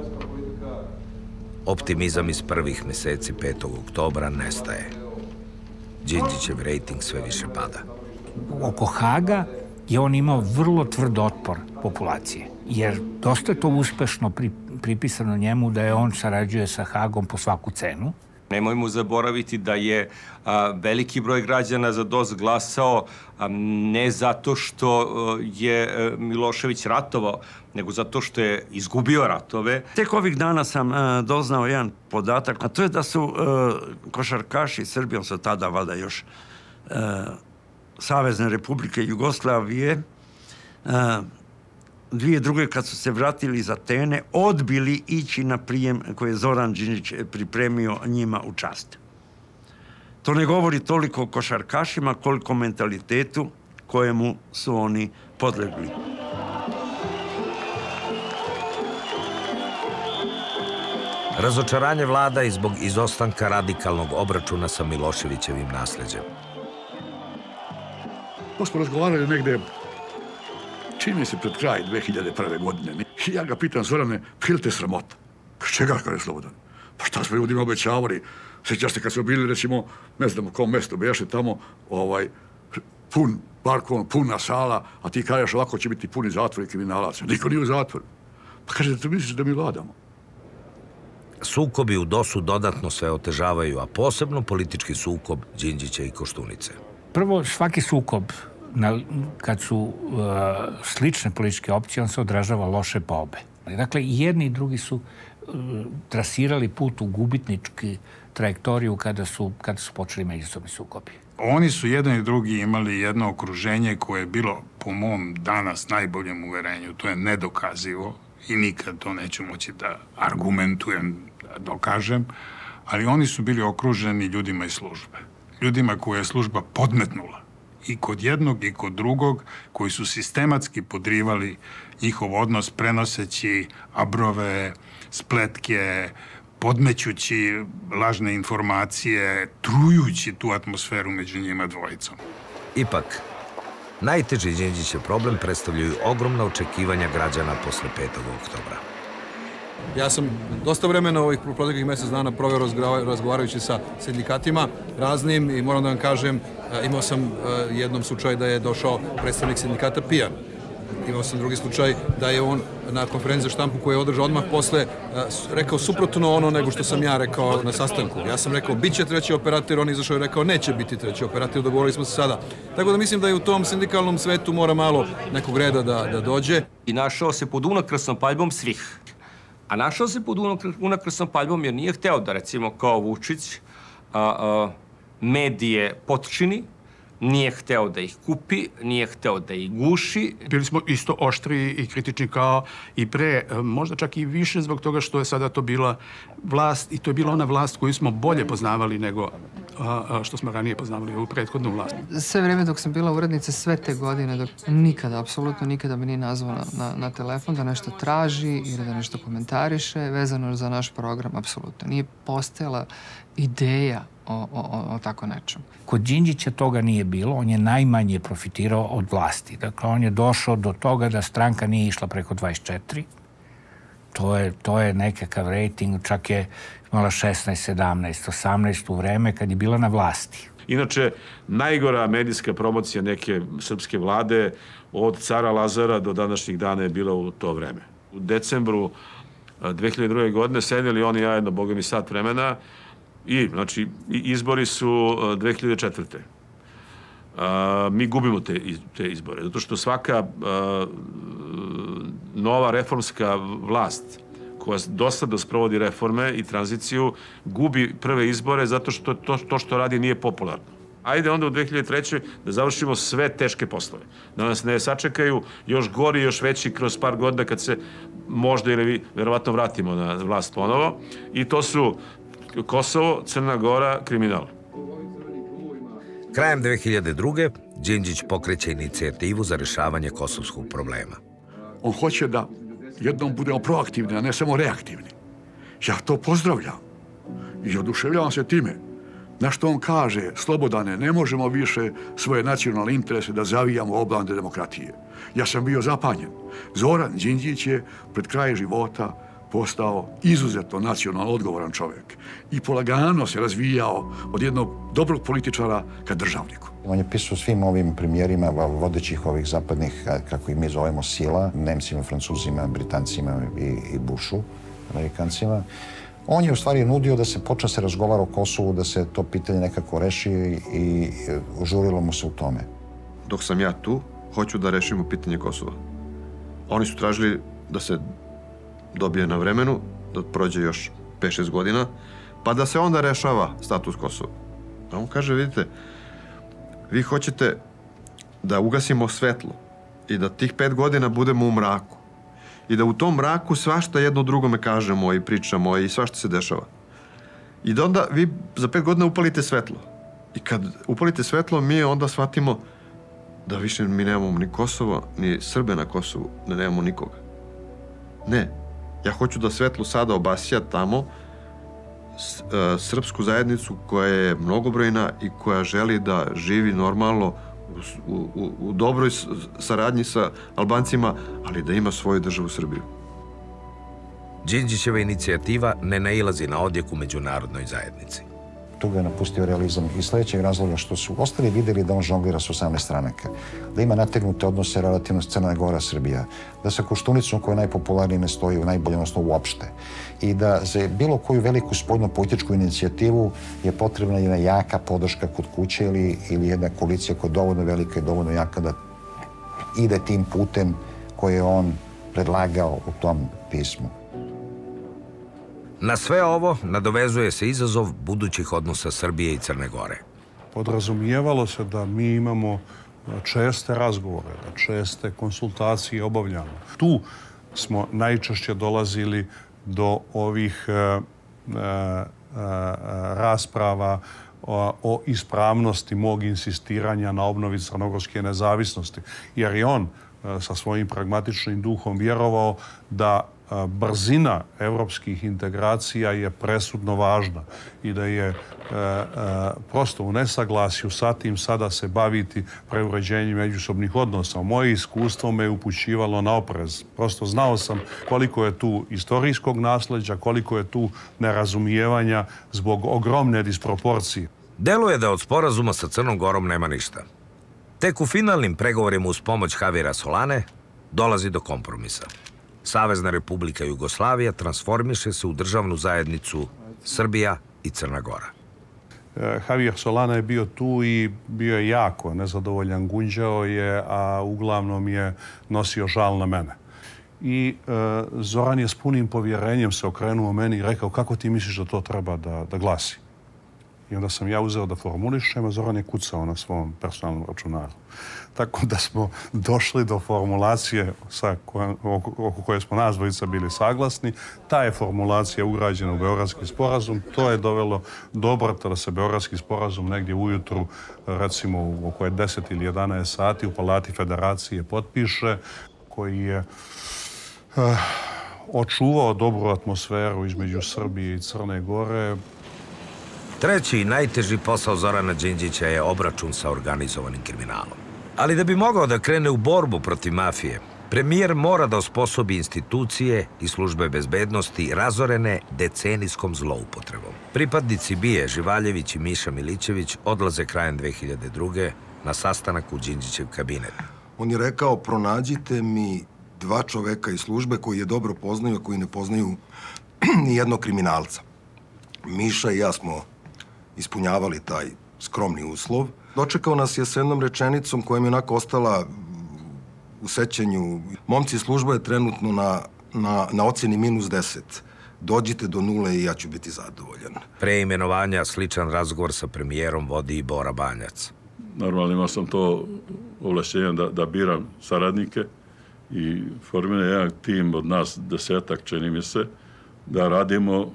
Optimizam iz prvih meseci 5. oktobra nestaje. Đinđićev rejting sve više pada. Oko Haga je on imao vrlo tvrd otpor populacije, jer dosta je to uspešno pripisano njemu da je on sarađuje sa Hagom po svaku cenu. Nemojmo zaboraviti da je veliki broj građana za DOS glasao ne zato što je Milošević ratovao, nego zato što je izgubio ratove. Tek ovih dana sam doznao jedan podatak, a to je da su košarkaši Srbijom su tada valjda još Savezne Republike Jugoslavije 2002. kad su se vratili iz Atene, odbili ići na prijem koji je Zoran Đinđić pripremio njima u čast. To ne govori toliko o košarkašima koliko o mentalitetu kojemu su oni podlegli. Razočaranje vlada i zbog izostanka radikalnog obračuna sa Miloševićevim nasleđem. To smo razgovarali negde, čini mi se pred kraj 2001. godine. I ja ga pitam, Zorane, ili te sramota? Čega, kada je Slobodan? Pa šta smo ljudima obećavali? Sjećaš se kad smo bili, recimo, ne znam u kom mestu, bejaše tamo, pun balkon, puna sala, a ti kažeš ovako će biti puni zatvor i kriminalaca. Niko nije u zatvoru. Pa kaže, da ti misliš da mi vladamo? Sukobi u DOS-u dodatno sve otežavaju, a posebno politički sukob Đinđića i Koštunice. Prvo, svaki sukob, kad su slične političke opcije, on se odražava loše po obe. Dakle, jedni i drugi su trasirali put u gubitnički trajektoriju kada su počeli međusobni sukobi. Oni su jedan i drugi imali jedno okruženje koje je bilo, po mom danas najboljem uverenju, to je nedokazivo i nikad to neću moći da argumentujem, da dokažem, ali oni su bili okruženi ljudima iz službe. Ljudima koje je služba podmetnula. I kod jednog i kod drugog, koji su sistematski podrivali njihov odnos, prenoseći abrove, spletke, podmećući lažne informacije, trujući tu atmosferu među njima dvojicom. Ipak, najteži Đinđićev problem predstavljaju ogromna očekivanja građana posle 5. oktobra. Ja sam dosta vremena ovih proteklih mjesec dana proveo razgovarajući sa sindikatima raznim i moram da vam kažem, imao sam jednom slučaj da je došao predstavnik sindikata pijan. Imao sam drugi slučaj da je on na konferenciji za štampu koju je održao odmah posle rekao suprotno ono nego što sam ja rekao na sastanku. Ja sam rekao bit će treći operator, on izašao i rekao neće biti treći operator, dogovorili smo se sada. Tako da mislim da je u tom sindikalnom svetu mora malo nekog reda da dođe. I našao se pod unakrsnom paljbom svih. A našao se pod unakrsnom paljbom jer nije hteo da, recimo, kao Vučić, medije potčini, nije hteo da ih kupi, nije hteo da ih guši. Bili smo isto oštri i kritični kao i pre, možda čak i više zbog toga što je sada to bila vlast i to je bila ona vlast koju smo bolje poznavali nego što smo ranije poznavali u prethodnu vlast. Sve vreme dok sam bila urednica, sve te godine, dok nikada, apsolutno nikada me nije nazvao na telefon da nešto traži ili da nešto komentariše vezano za naš program, apsolutno. Nije postojala ideja o tako nečem. Kod Đinđića toga nije bilo, on je najmanje profitirao od vlasti. Dakle, on je došao do toga da stranka nije išla preko 24. To je nekakav rejting, čak je imala 16, 17, 18 u vreme kad je bila na vlasti. Inače, najgora medijska promocija neke srpske vlade od cara Lazara do današnjih dana je bila u to vreme. U decembru 2002. godine sedeli oni ja jedno, boga mi, sat vremena i, znači, izbori su 2004. Mi gubimo te izbore, zato što svaka nova reformska vlast koja dosadno sprovodi reforme i tranziciju gubi prve izbore zato što to što radi nije popularno. Ajde onda u 2003. da završimo sve teške poslove. Da nas ne sačekaju još gori, još veći kroz par godina kad se možda ili verovatno vratimo na vlast ponovo. I to su Kosovo, Crna Gora, kriminal. Krajem 2002. Đinđić pokreće inicijativu za rešavanje kosovskog problema. On hoće da jednom budemo proaktivni, a ne samo reaktivni. Ja to pozdravljam i oduševljavam se time. Na što on kaže, Slobodane, ne možemo više svoje nacionalne interese da zavijamo u oblande demokratije. Ja sam bio zapanjen. Zoran Đinđić je pred kraj života postao izuzetno nacionalno odgovoran čovjek i polagano se razvijao od jednog dobrog političara ka državniku. On je pisao svim ovim premijerima vodećih ovih zapadnih, kako ih mi zovemo, sila, Nemcima, Francuzima, Britancima i Bushu, Amerikancima. On je u stvari nudio da se počne se razgovara o Kosovu, da se to pitanje nekako reši i žurilo mu se u tome. Dok sam ja tu, hoću da rešimo pitanje Kosova. Oni su tražili da se dobije na vremenu, da prođe još 5-6 godina, pa da se onda rešava status Kosova. A on kaže, vidite, vi hoćete da ugasimo svetlo i da tih 5 godina budemo u mraku i da u tom mraku svašta jedno drugome kažemo i pričamo i svašta se dešava. I da onda vi za 5 godina upalite svetlo. I kad upalite svetlo, mi onda shvatimo da više mi nemamo ni Kosova, ni Srbe na Kosovu, da nemamo nikoga. Ne. Ja hoću da svetlo sada obasja tamo srpsku zajednicu koja je mnogobrojna i koja želi da živi normalno u dobroj saradnji sa Albancima, ali da ima svoju državu Srbiju. Đinđićeva inicijativa ne nailazi na odjek u međunarodnoj zajednici. Tu ga je napustio realizam iz sledećeg razloga što su ostali videli da on žonglira s 18 stranaka, da ima nategnute odnose relativno s Crna Gora, Srbija, da sa Koštunicom koja najpopularnije ne stoji u najbolje, odnosno uopšte, i da za bilo koju veliku spoljno-političku inicijativu je potrebna jedna jaka podrška kod kuće ili jedna koalicija koja je dovoljno velika i dovoljno jaka da ide tim putem koji je on predlagao u tom pismu. Na sve ovo nadovezuje se izazov budućih odnosa Srbije i Crne Gore. Podrazumijevalo se da mi imamo česte razgovore, da česte konsultacije obavljamo. Tu smo najčešće dolazili do ovih rasprava o ispravnosti mog insistiranja na obnovi crnogorske nezavisnosti, jer je on sa svojim pragmatičnim duhom vjerovao da brzina evropskih integracija je presudno važna i da je prosto u nesaglasju sa tim sada se baviti preuređenjem međusobnih odnosa. Moje iskustvo me je upućivalo na oprez. Prosto znao sam koliko je tu istorijskog nasleđa, koliko je tu nerazumijevanja zbog ogromne disproporcije. Deluje da od sporazuma sa Crnom Gorom nema ništa. Tek u finalnim pregovorima uz pomoć Javira Solane Dolazi do kompromisa. Savezna Republika Jugoslavija transformiše se u državnu zajednicu Srbija i Crna Gora. Javier Solana je bio tu i bio je jako nezadovoljan, gunđao je, a uglavnom je nosio žal na mene. I Zoran je s punim povjerenjem se okrenuo meni i rekao kako ti misliš da to treba da glasi. I onda sam ja uzeo da formulišem, a Zoran je kucao na svom personalnom računaru. Tako da smo došli do formulacije oko koje smo nas dvojica bili saglasni. Ta je formulacija ugrađena u Beogradski sporazum. To je dovelo do obrata da se Beogradski sporazum negdje ujutru, recimo oko 10 ili 11 sati u Palati Federacije potpiše, koji je očuvao dobru atmosferu između Srbije i Crne Gore. Treći i najteži posao Zorana Đinđića je obračun sa organizovanim kriminalom. Ali da bi mogao da krene u borbu protiv mafije, premijer mora da osposobi institucije i službe bezbednosti razorene decenijskom zloupotrebom. Pripadnici BIA Živaljević i Miša Milićević odlaze krajem 2002. na sastanak u Đinđićev kabinet. On je rekao, pronađite mi 2 čoveka iz službe koji je dobro poznaju, a koji ne poznaju ni jednog kriminalca. Miša i ja smo ispunjavali taj skromni uslov. Dočekao nas je s jednom rečenicom koja mi je onako ostala u sećanju. Momci služba je trenutno na oceni -10. Dođite do 0 i ja ću biti zadovoljan. Pre imenovanja sličan razgovor sa premijerom vodi i Bora Banjac. Normalno imao sam to ovlašćenje da biram saradnike i formiram jedan tim od nas 10-ak, čini mi se, da radimo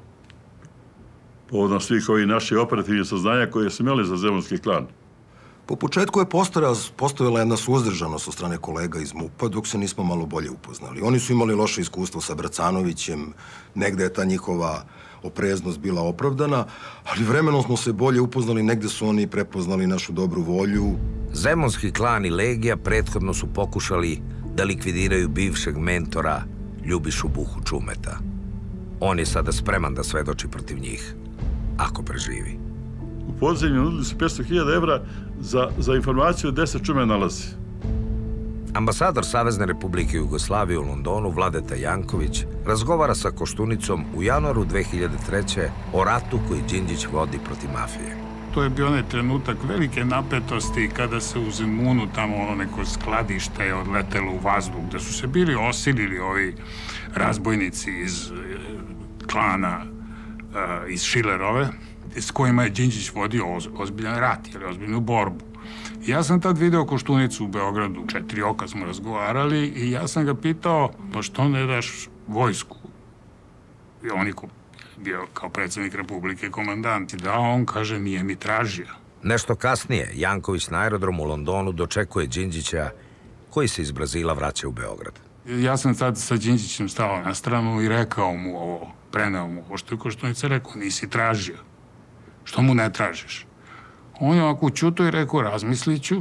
povodom svih ovih naših operativnih saznanja koje su imali za zemunski klan. Po početku je postojala jedna suzdržanost od strane kolega iz MUP-a, dok se nismo malo bolje upoznali. Oni su imali loše iskustvo sa Bracanovićem, negde je ta njihova opreznost bila opravdana, ali vremenom smo se bolje upoznali, negde su oni prepoznali našu dobru volju. Zemunski klan i Legija prethodno su pokušali da likvidiraju bivšeg mentora Ljubišu Buhu Čumeta. On je sada spreman da svedoči protiv njih, ako preživi. U podzemlju nudili su 500.000 evra za informaciju gde se Čume nalazi. Ambasador Savezne Republike Jugoslavije u Londonu, Vladeta Janković, razgovara sa Koštunicom u januaru 2003. o ratu koji Đinđić vodi protiv mafije. To je bio onaj trenutak velike napetosti kada se u Zemunu tamo ono neko skladište je odletelo u vazduh, da su se bili osilili ovi razbojnici iz klana iz Šilerove, s kojima je Đinđić vodio ozbiljan rat, ili ozbiljnu borbu. Ja sam tad video Koštunicu u Beogradu, 4 oka smo razgovarali i ja sam ga pitao, pa što ne daš vojsku? I on je bio kao predsjednik Republike komandant. Da, on kaže, nije mi tražio. Nešto kasnije, Janković na aerodromu u Londonu dočekuje Đinđića, koji se iz Brazila vraća u Beograd. Ja sam sad sa Đinđićem stao na stranu i rekao mu ovo, preneo mu ovo što je Koštunica rekao, nisi tražio. Što mu ne tražiš? On je ovako čuto i rekao, razmislit ću.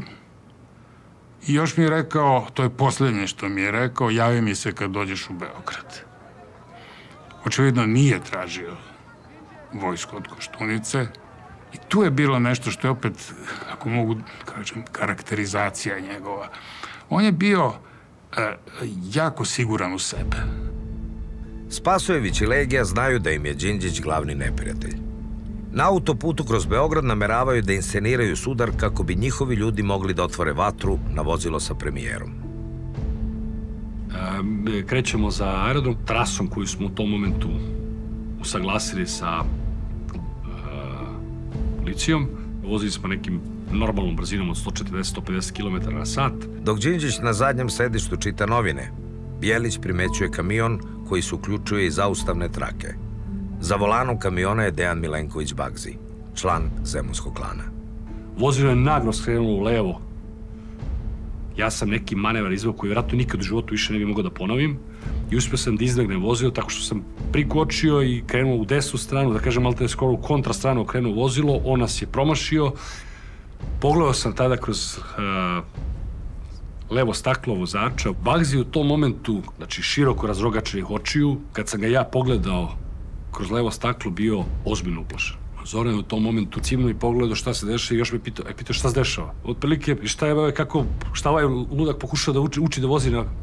I još mi je rekao, to je posljednje što mi je rekao, javi mi se kad dođeš u Beograd. Očevidno nije tražio vojsku od Koštunice. I tu je bilo nešto što je opet, ako mogu kažem, karakterizacija njegova. On je bio jako siguran u sebe. Spasojević i Legija znaju da im je Đinđić glavni neprijatelj. Na autoputu kroz Beograd nameravaju da insceniraju sudar kako bi njihovi ljudi mogli da otvore vatru na vozilo sa premijerom. Krećemo za aerodrom trasom koju smo u tom momentu usaglasili sa policijom. Vozili smo nekim normalnom brzinom od 140-150 km na sat. Dok Đinđić na zadnjem sedištu čita novine, Bjelić primećuje kamion koji se uključuje iz zaustavne trake. Za volanom kamiona je Dejan Milenković Bagzi, član zemunskog klana. Vozilo je naglo skrenulo u levo. Ja sam neki manevar izveo koji vjerojatno nikad u životu više ne bi mogao da ponovim i uspio sam da izbegnem vozilo tako što sam prikočio i krenuo u desnu stranu, da kažem, malo te skoro u kontrastranu okrenuo vozilo, on nas je promašio. Pogledao sam tada kroz levo staklo vozača. Bagzi u tom momentu, znači široko razrogačenih očiju, kad sam ga ja pogledao kroz levo staklo, bio ozbiljno uplašen. Zoran je u tom momentu cimno i pogledao šta se dešava i još me pitao šta se dešava. Otprilike, šta ovaj ludak pokušao da uči da vozi na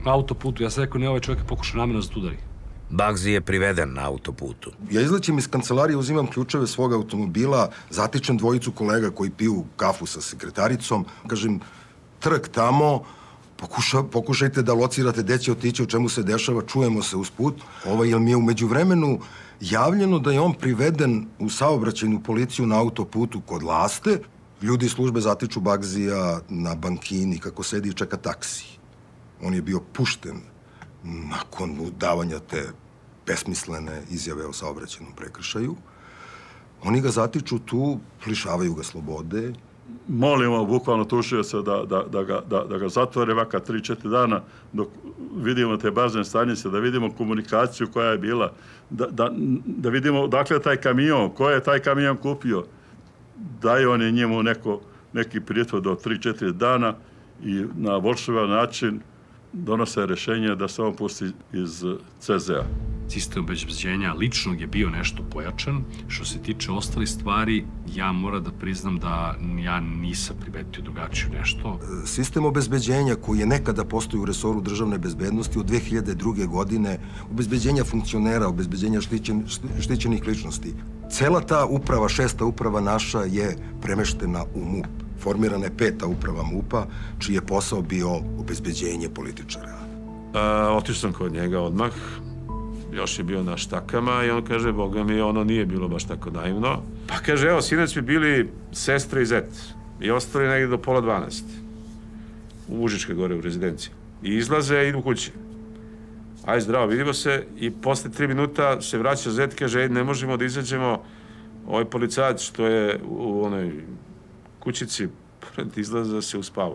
na autoputu. Ja sam rekao, ne, ovaj čovjek pokušao namjerno da udari. Bagzi je priveden na autoputu. Ja izlećem iz kancelarije, uzimam ključeve svog automobila, zatičem dvojicu kolega koji piju kafu sa sekretaricom, kažem, trk tamo, pokušajte da locirate gde će otići, o čemu se dešava, čujemo se usput. Jer mi je umeđu vremenu javljeno da je on priveden u saobraćajnu policiju na autoputu kod Laste. Ljudi iz službe zatiču Bagzija na bankini kako sedi i čeka taksi. On je bio pušten nakon davanja te besmislene izjave o saobraćajnom prekršaju. Oni ga zatiču tu, lišavaju ga slobode. Molimo bukvalno tužioca da ga zatvore vaka 3-4 dana dok vidimo te bazne stanice, da vidimo komunikaciju koja je bila, da vidimo dakle taj kamion, ko je taj kamion kupio, da je on njemu neki prijetvor do 3-4 dana i na volševan način donose rješenje da se on pusti iz CZ-a. Sistem obezbeđenja ličnog je bio nešto pojačan. Što se tiče ostalih stvari, ja moram da priznam da ja nisam primetio drugačiju nešto. Sistem obezbeđenja koji je nekada postojao u resoru državne bezbednosti od 2002. godine, obezbeđenja funkcionera, obezbeđenja štićenih ličnosti. Cela ta uprava, 6. uprava naša, je premeštena u MUP. Formirana je 5. uprava MUP-a, čiji je posao bio obezbeđenje političara. Otišao sam kod njega odmah. Još je bio na štakama i on kaže, boga mi, ono nije bilo baš tako naivno. Pa kaže, evo, sinoć bi bili sestra i zet i ostali negdje do 11:30 u Užičkoj gore u rezidenciji. I izlaze i idu kući. Aj, zdravo, vidimo se i posle 3 minuta se vraća zet i kaže, ne možemo da izađemo, ovaj policajac što je u onoj kućici izlaze da se uspava.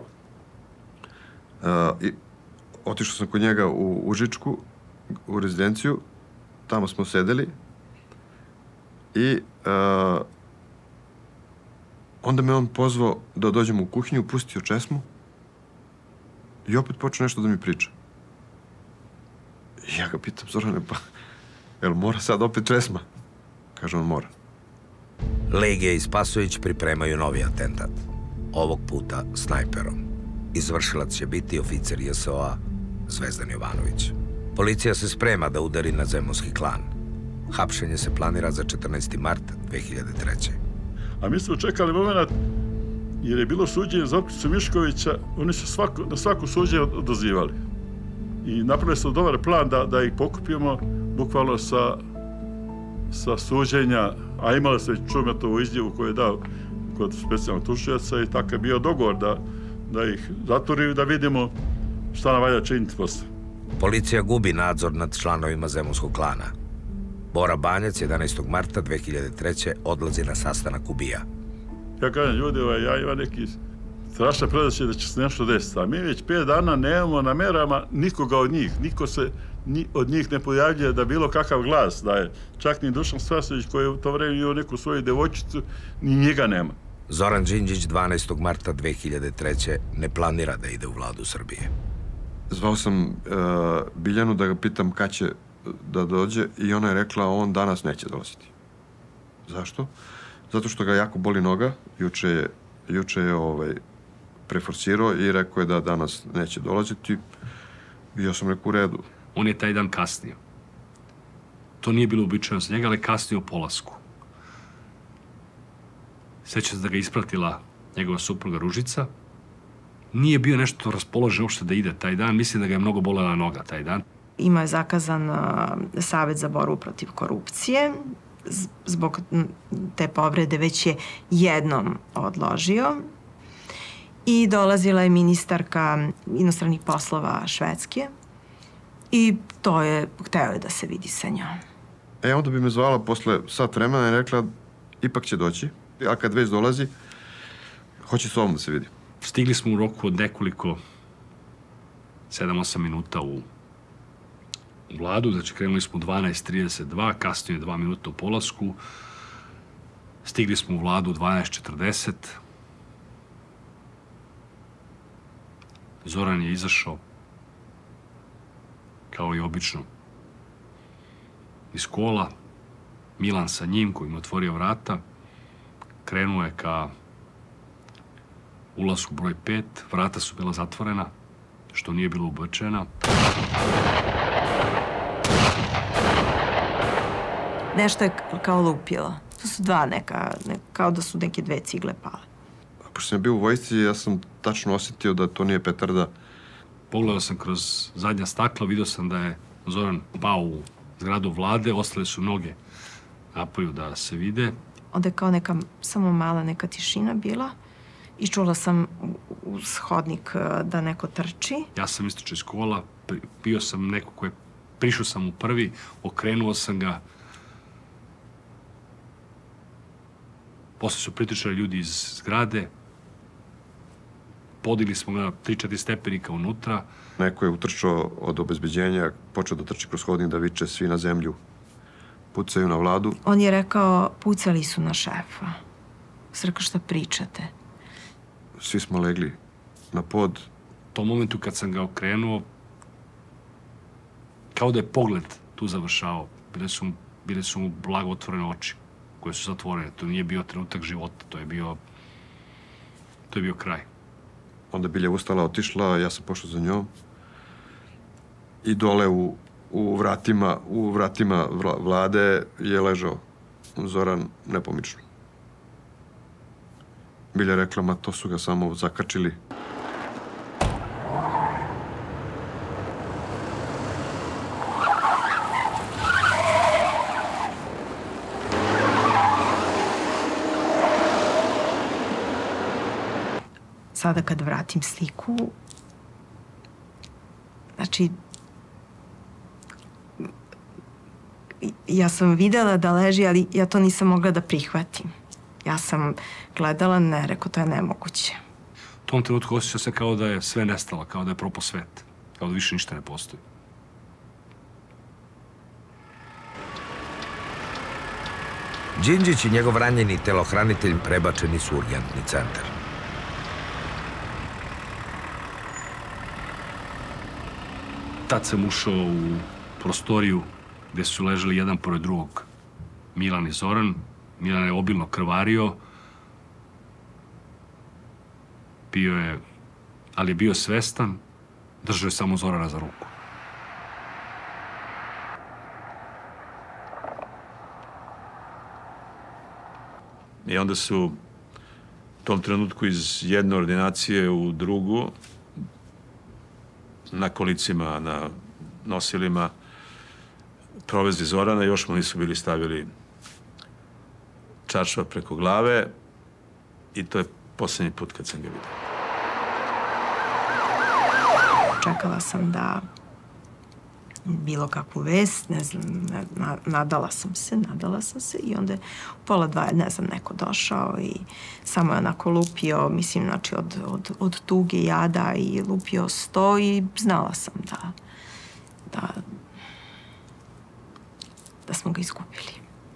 Otišao sam kod njega u Užičku, u rezidenciju, tamo smo sedeli i onda me on pozvao da dođem u kuhinju, pustio česmu i opet počeo nešto da mi priča. I ja ga pitam, Zorane, pa, jel mora sad opet česma? Kaže on, mora. Legija i Spasović pripremaju novi atentat. Ovog puta snajperom. Izvršilac će biti oficer JSO-a Zvezdan Jovanović. Policija se sprema da udari na zemunski klan. Hapšenje se planira za 14. mart 2003. A mi smo čekali moment, jer je bilo suđenje za optužnicu Miškovića, oni su na svaku suđenje odazivali. I napravili smo dobar plan da ih pokupimo, bukvalno sa suđenja, a imali se Čumetovu izjavu koju je dao kod specijalnog tužioca i tako je bio dogovor da ih zatvorimo i da vidimo šta nam valja činiti posle. Policija gubi nadzor nad članovima zemunskog klana. Bora Banjac 11. marta 2003. odlazi na sastanak u BIA. Ja kažem, ljudi, ja imam neki strašne predaće da će se nešto desiti, a mi već 5 dana nemamo na merama nikoga od njih. Niko se od njih ne pojavljuje da bilo kakav glas daje. Čak ni Dušan Spasović koji je u to vreme imao neku svoju devojčicu, ni njega nema. Zoran Đinđić 12. marta 2003. ne planira da ide u vladu Srbije. Zvao sam Biljanu da ga pitam kad će da dođe i ona je rekla on danas neće dolaziti. Zašto? Zato što ga jako boli noga. Juče je preforsirao i rekao je da danas neće dolaziti. I ja sam rekao u redu. On je taj dan kasnio. To nije bilo uobičajeno za njega, ali kasnio u polasku. Seća se da ga ispratila njegova supruga Ružica. Nije bio nešto raspoložen uopšte da ide taj dan. Mislim da ga je mnogo bolela noga taj dan. Imao je zakazan Savet za borbu protiv korupcije. Zbog te povrede već je jednom odložio. I dolazila je ministarka inostranih poslova Švedske. I hteo je da se vidi sa njom. Onda bi me zvala posle sat vremena i rekla ipak će doći. A kad već dolazi, hoće s ovom da se vidi. Stigli smo u roku od nekoliko 7-8 minuta u vladu, znači krenuli smo u 12:32, kasnije 2 minuta u polasku. Stigli smo u vladu u 12:40. Zoran je izašao kao i obično iz kola. Milan sa njim koji mu otvorio vrata. Krenuo je ka ulasku broj 5. Vrata su bila zatvorena. što nije bilo uobičajeno. Nešto je kao lupilo. To su dva kao da su neke dve cigle pale. Pošto sam bio u vojsci, ja sam tačno osjetio da to nije petarda. Pogledao sam kroz zadnja stakla, vidio sam da je Zoran pao u zgradu vlade, ostale su noge napolju da se vide. Onda je kao neka samo mala neka tišina bila i čula sam uz hodnik da neko trči. Ja sam istočio iz kola, bio sam neko koji prišao sam u prvi, okrenuo sam ga. Posle su pritičali ljudi iz zgrade. Podigli smo ga 3-4 stepenika unutra. Neko je utrčao od obezbeđenja, počeo da trči kroz hodnik da viče svi na zemlju. Pucaju na Vladu. On je rekao, pucali su na šefa. Sam rekao, šta pričate? Svi smo legli na pod. U tom momentu kad sam ga okrenuo, kao da je pogled tu završao. Bile su mu blago otvorene oči koje su zatvorene. To nije bio trenutak života, to je bio kraj. Onda Bilja ustala, otišla, ja sam pošao za njom. I dole u vratima Vlade je ležao Zoran nepomično. Bilja rekla, ma to su ga samo zakačili. Sada kad vratim sliku, znači, ja sam videla da leži, ali ja to nisam mogla da prihvatim. Ja sam gledala, ne, rekao, to je nemoguće. U tom trenutku osjeća se kao da je sve nestalo, kao da je propao svet, kao da više ništa ne postoji. Đinđić i njegov ranjeni telohranitelj prebačeni su u urgentni centar. Tad sam ušao u prostoriju gde su ležali jedan pored drugog Milan i Zoran. Milan je obilno krvario. Ali je bio svestan. Držao je samo Zorana za ruku. I onda su u tom trenutku iz jedne ordinacije u drugu na kolicima, na nosilima provezli Zorana, još mu nisu bili stavili čaršav preko glave i to je poslednji put kad sam ga vidio. Čekala sam da bilo kakvu vest, ne znam, nadala sam se i onda u 1:30, ne znam, neko došao i samo je onako lupio, mislim, znači od tuge, jada i lupio 100 i znala sam da smo ga izgubili.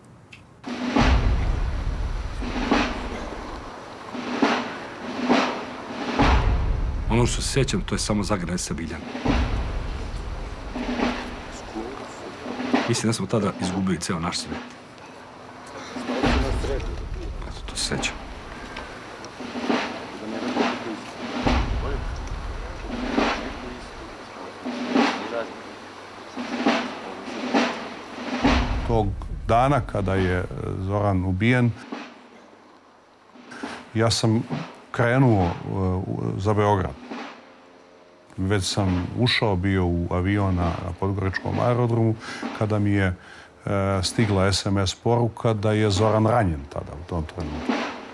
Ono što se sjećam, to je samo zagrada sa Biljana. Mislim da smo tada izgubili ceo naš svet. Eto, to se sjećam. Tog dana kada je Zoran ubijen, ja sam krenuo za Beograd. Već sam ušao bio u avion na Podgoričkom aerodromu kada mi je stigla SMS poruka da je Zoran ranjen tada u tom trenutku.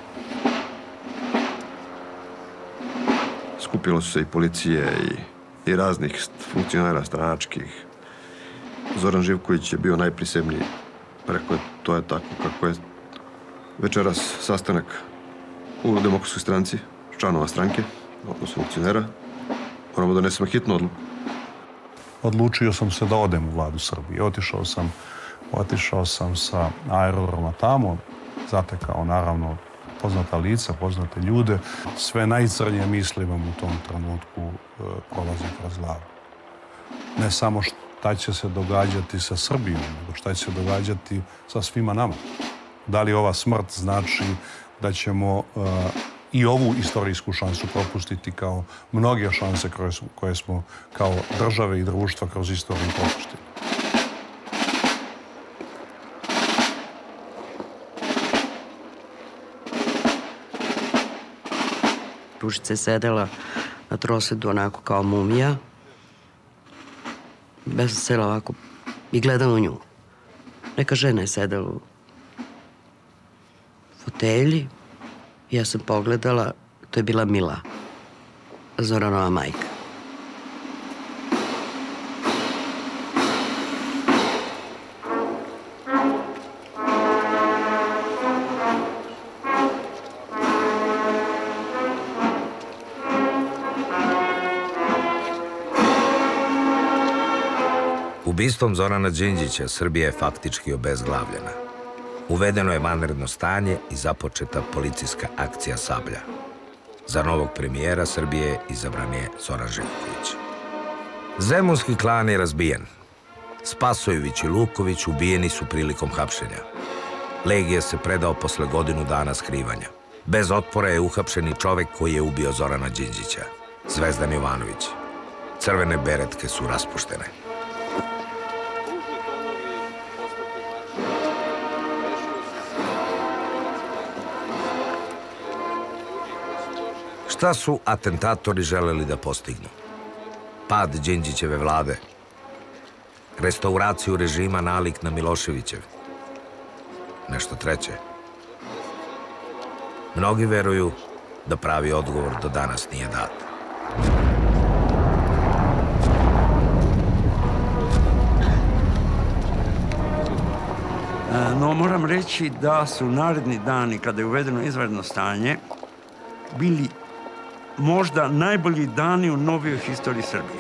Skupilo su se i policije i raznih funkcionera stranačkih. Zoran Živković je bio najprisebniji. Rekao je, to je tako kako je večeras sastanak u Demokratskoj stranci, članova stranke, odnosno funkcionera. Moramo da donesemo hitnu odluku. Odlučio sam se da odem u Vladu Srbije. Otišao sam sa aerodroma tamo, zatekao naravno poznata lica, poznate ljude. Sve najcrnije misli vam u tom trenutku prolazi kroz glavu. Ne samo šta će se događati sa Srbijom, nego šta će se događati sa svima nama. Da li ova smrt znači da ćemo i ovu istorijsku šansu propustiti kao mnoge šanse koje smo kao države i društva kroz istoriju propustili. Ružica je sedela na trosedu onako kao mumija. Ja sam sela ovako i gledala u nju. Neka žena je sedela u fotelji. Ja sam pogledala, to je bila Mila, Zoranova majka. Ubistvom Zorana Đinđića Srbija je faktički obezglavljena. Uvedeno je vanredno stanje i započeta policijska akcija Sablja. Za novog premijera Srbije izabran je Zoran Živković. Zemunski klan je razbijen. Spasojević i Luković ubijeni su prilikom hapšenja. Legija se predao posle godinu dana skrivanja. Bez otpora je uhapšen i čovek koji je ubio Zorana Đinđića, Zvezdan Jovanović. Crvene beretke su raspuštene. Šta su atentatori želeli da postignu? Pad Đinđićeve vlade, restauraciju režima nalik na Miloševićev, nešto treće. Mnogi veruju da pravi odgovor do danas nije dat. No, moram reći da su naredni dani, kada je uvedeno izvanredno stanje, bili možda najbolji dani u novijoj historiji Srbije.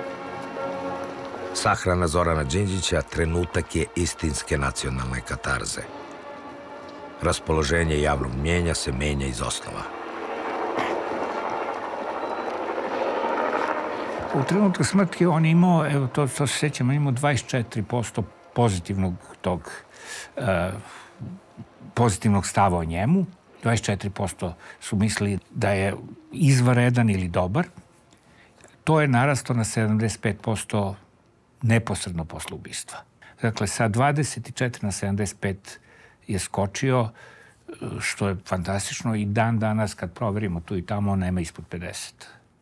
Sahrana Zorana Đinđića trenutak je istinske nacionalne katarze. Raspoloženje javnog mnjenja se menja iz osnova. U trenutku smrti on imao, evo to se sjećam, on imao 24% pozitivnog tog pozitivnog stava o njemu. 24% su mislili da je izvanredan ili dobar. To je narastao na 75% neposredno posle ubistva. Dakle, sa 24 na 75 je skočio, što je fantastično i dan danas kad proverimo tu i tamo, nema ispod 50.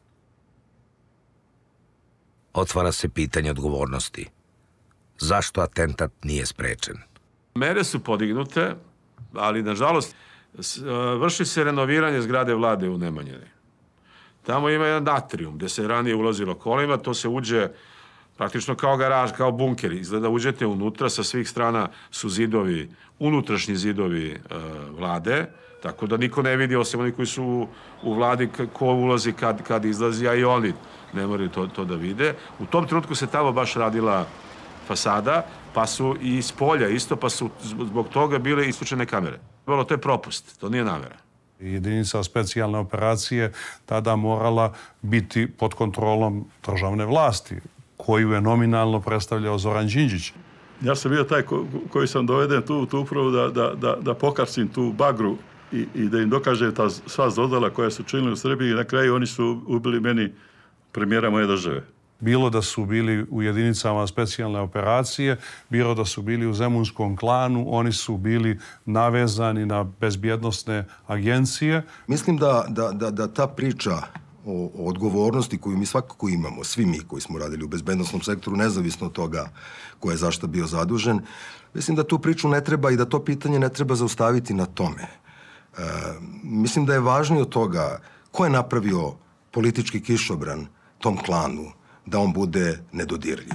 Otvara se pitanje odgovornosti. Zašto atentat nije sprečen? Mere su podignute, ali nažalost vrši se renoviranje zgrade vlade u Nemanjini. Tamo ima jedan atrium gde se ranije ulazilo kolima, to se uđe praktično kao garaž, kao bunker. Izgleda uđete unutra, sa svih strana su zidovi, unutrašnji zidovi vlade, tako da niko ne vidi, osim oni koji su u vladi, ko ulazi kad izlazi, a i oni ne moraju to da vide. U tom trenutku se tamo baš radila fasada, pa su i iz polja isto, pa su zbog toga bile isključene kamere. To je propust, to nije namera. Jedinica specijalne operacije tada morala biti pod kontrolom državne vlasti, koju je nominalno predstavljao Zoran Đinđić. Ja sam bio taj koji sam doveden tu upravo da pokasim tu bagru i da im dokažem ta sva zlodela koja su činili u Srbiji i na kraju oni su ubili meni premijera moje države. Bilo da su bili u jedinicama specijalne operacije, bilo da su bili u Zemunskom klanu, oni su bili navezani na bezbjednosne agencije. Mislim da ta priča o odgovornosti koju mi svakako imamo, svi mi koji smo radili u bezbednosnom sektoru, nezavisno od toga ko je zašta bio zadužen, mislim da tu priču ne treba i da to pitanje ne treba zaustaviti na tome. Mislim da je važnije od toga ko je napravio politički kišobran tom klanu, da on bude nedodirljiv.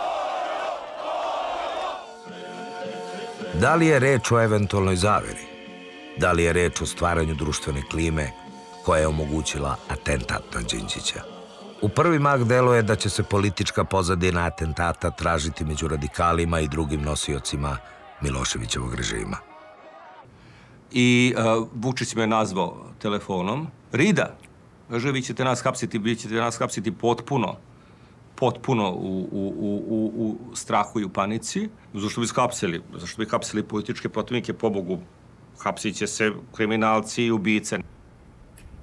Da li je reč o eventualnoj zaveri? Da li je reč o stvaranju društvene klime koja je omogućila atentat na Đinđića? U prvi mah deluje da će se politička pozadina atentata tražiti među radikalima i drugim nosiocima Miloševićevog režima. I Vučić me nazvao telefonom. Rida, kaže, vi ćete nas hapsiti potpuno u strahu i u panici. Zašto bi hapsili? Zašto bi hapsili političke protivnike? Pobogu, hapsit će se kriminalci i ubice.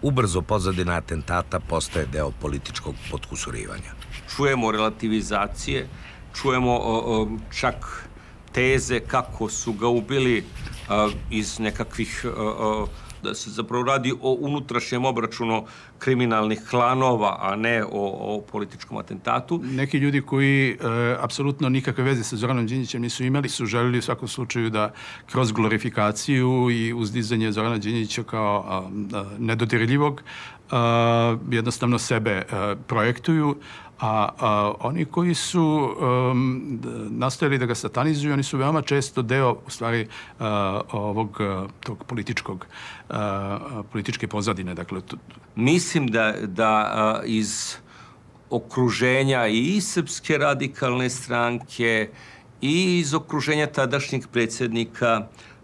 ubrzo pozadina atentata postaje deo političkog potkusurivanja. Čujemo relativizacije, čujemo čak teze kako su ga ubili iz nekakvih, da se zapravo radi o unutrašnjem obračunu kriminalnih klanova, a ne o političkom atentatu. Neki ljudi koji apsolutno nikakve veze sa Zoranom Đinđićem nisu imali, su želili u svakom slučaju da kroz glorifikaciju i uzdizanje Zorana Đinđića kao nedodirljivog jednostavno sebe projektuju, a oni koji su nastojali da ga satanizuju, oni su veoma često deo, u stvari, tog političke pozadine. Dakle, mislim da iz okruženja i Srpske radikalne stranke i iz okruženja tadašnjeg predsjednika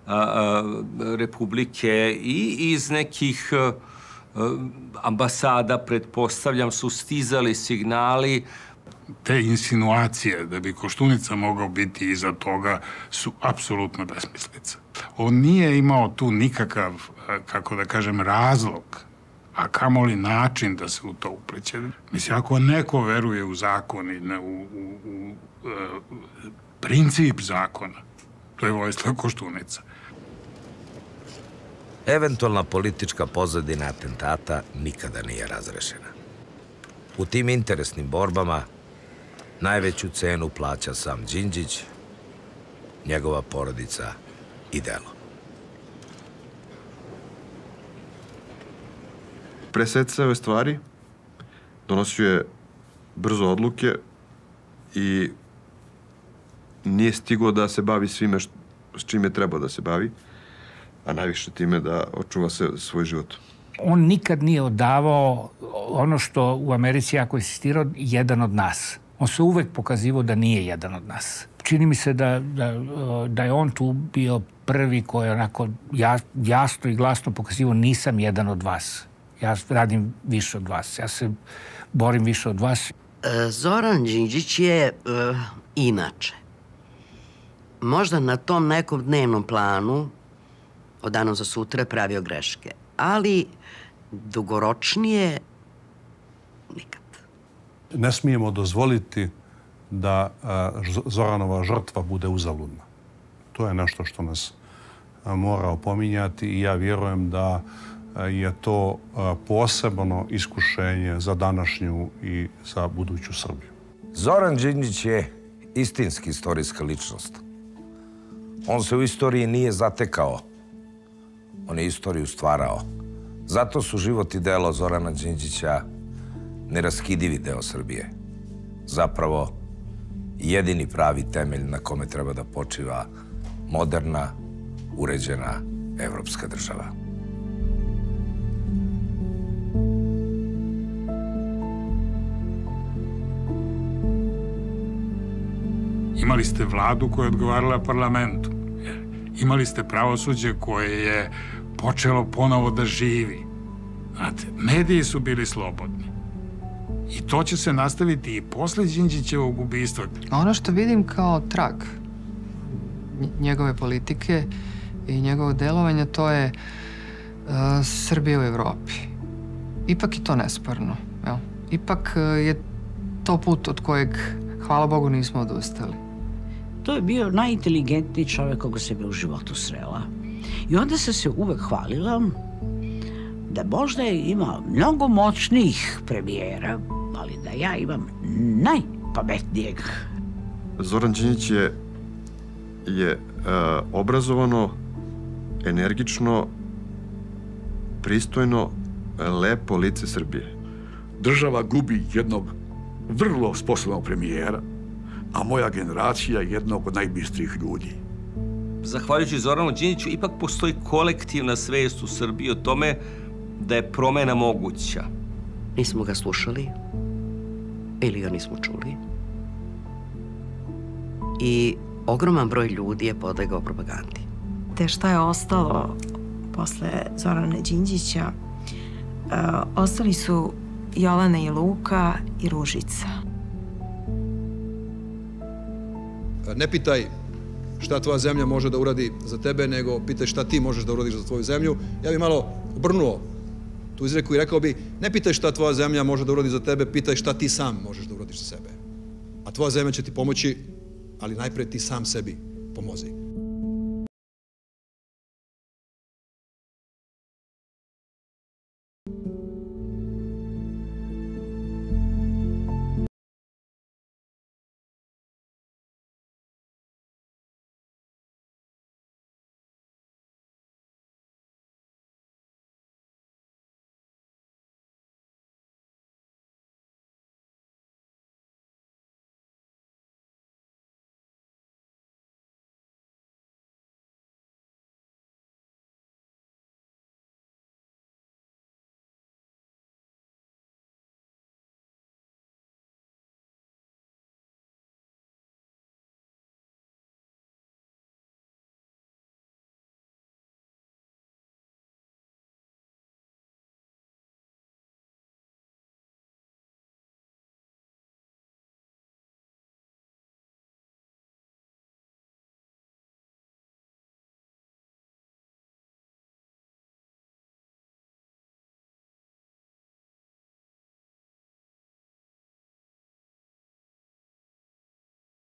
Republike i iz nekih ambasada, pretpostavljam, su stizali signali. Te insinuacije da bi Koštunica mogao biti iza toga su apsolutno besmislice. On nije imao tu nikakav, kako da kažem, razlog, a kamoli način da se u to upleće. Mislim, ako neko veruje u zakon i u princip zakona, to je Vojislav Koštunica. Eventualna politička pozadina atentata nikada nije razrešena. U tim interesnim borbama najveću cenu plaća sam Đinđić, njegova porodica i delo. Presjeca ove stvari, donosio je brzo odluke i nije stigao da se bavi svime s čime treba da se bavi, a najviše time da očuva svoj život. On nikad nije odavao ono što u Americi jako insistirao, jedan od nas. On se uvek pokazivao da nije jedan od nas. Čini mi se da je on tu bio prvi koji je onako jasno i glasno pokazivao nisam jedan od vas. Ja radim više od vas. Ja se borim više od vas. Zoran Đinđić je inače. Možda na tom nekom dnevnom planu od danom za sutra pravio greške, ali dugoročnije nikad. Ne smijemo dozvoliti da Zoranova žrtva bude uzaludna. To je nešto što nas mora opominjati i ja vjerujem da je to posebno iskušenje za današnju i za buduću Srbiju. Zoran Đinđić je istinski istorijska ličnost. On se u istoriji nije zatekao. On je istoriju stvarao. Zato su život i delo Zorana Đinđića neraskidivi deo Srbije. Zapravo, jedini pravi temelj na kome treba da počiva moderna, uređena evropska država. Imali ste vladu koja je odgovarala parlamentu. Imali ste pravosuđe koje je počelo ponovo da živi. Znate, mediji su bili slobodni. I to će se nastaviti i posle Đinđićevog ubistva. Ono što vidim kao trag njegove politike i njegovog delovanja, to je Srbija u Evropi. Ipak je to nesporno. Ipak je to put od kojeg, hvala Bogu, nismo odustali. To je bio najinteligentniji čovjek koga sam u životu srela. I onda sam se uvek hvalila da možda ima mnogo moćnijih premijera, ali da ja imam najpametnijeg. Zoran Đinđić je obrazovano, energično, pristojno, lepo lice Srbije. Država gubi jednog vrlo sposobnog premijera, a moja generacija je jednog od najbistrijih ljudi. Zahvaljujući Zoranu Đinđiću, ipak postoji kolektivna svest u Srbiji o tome da je promena moguća. Nismo ga slušali ili ga nismo čuli. I ogroman broj ljudi je podlegao propagandi. Te šta je ostalo posle Zorana Đinđića, ostali su Jovana i Luka i Ružica. Ne pitaj šta tvoja zemlja može da uradi za tebe, nego pitaj šta ti možeš da uradiš za tvoju zemlju. Ja bih malo obrnuo tu izreku i rekao bi, ne pitaj šta tvoja zemlja može da uradi za tebe, pitaj šta ti sam možeš da uradiš za sebe. A tvoja zemlja će ti pomoći, ali najpre ti sam sebi pomozi.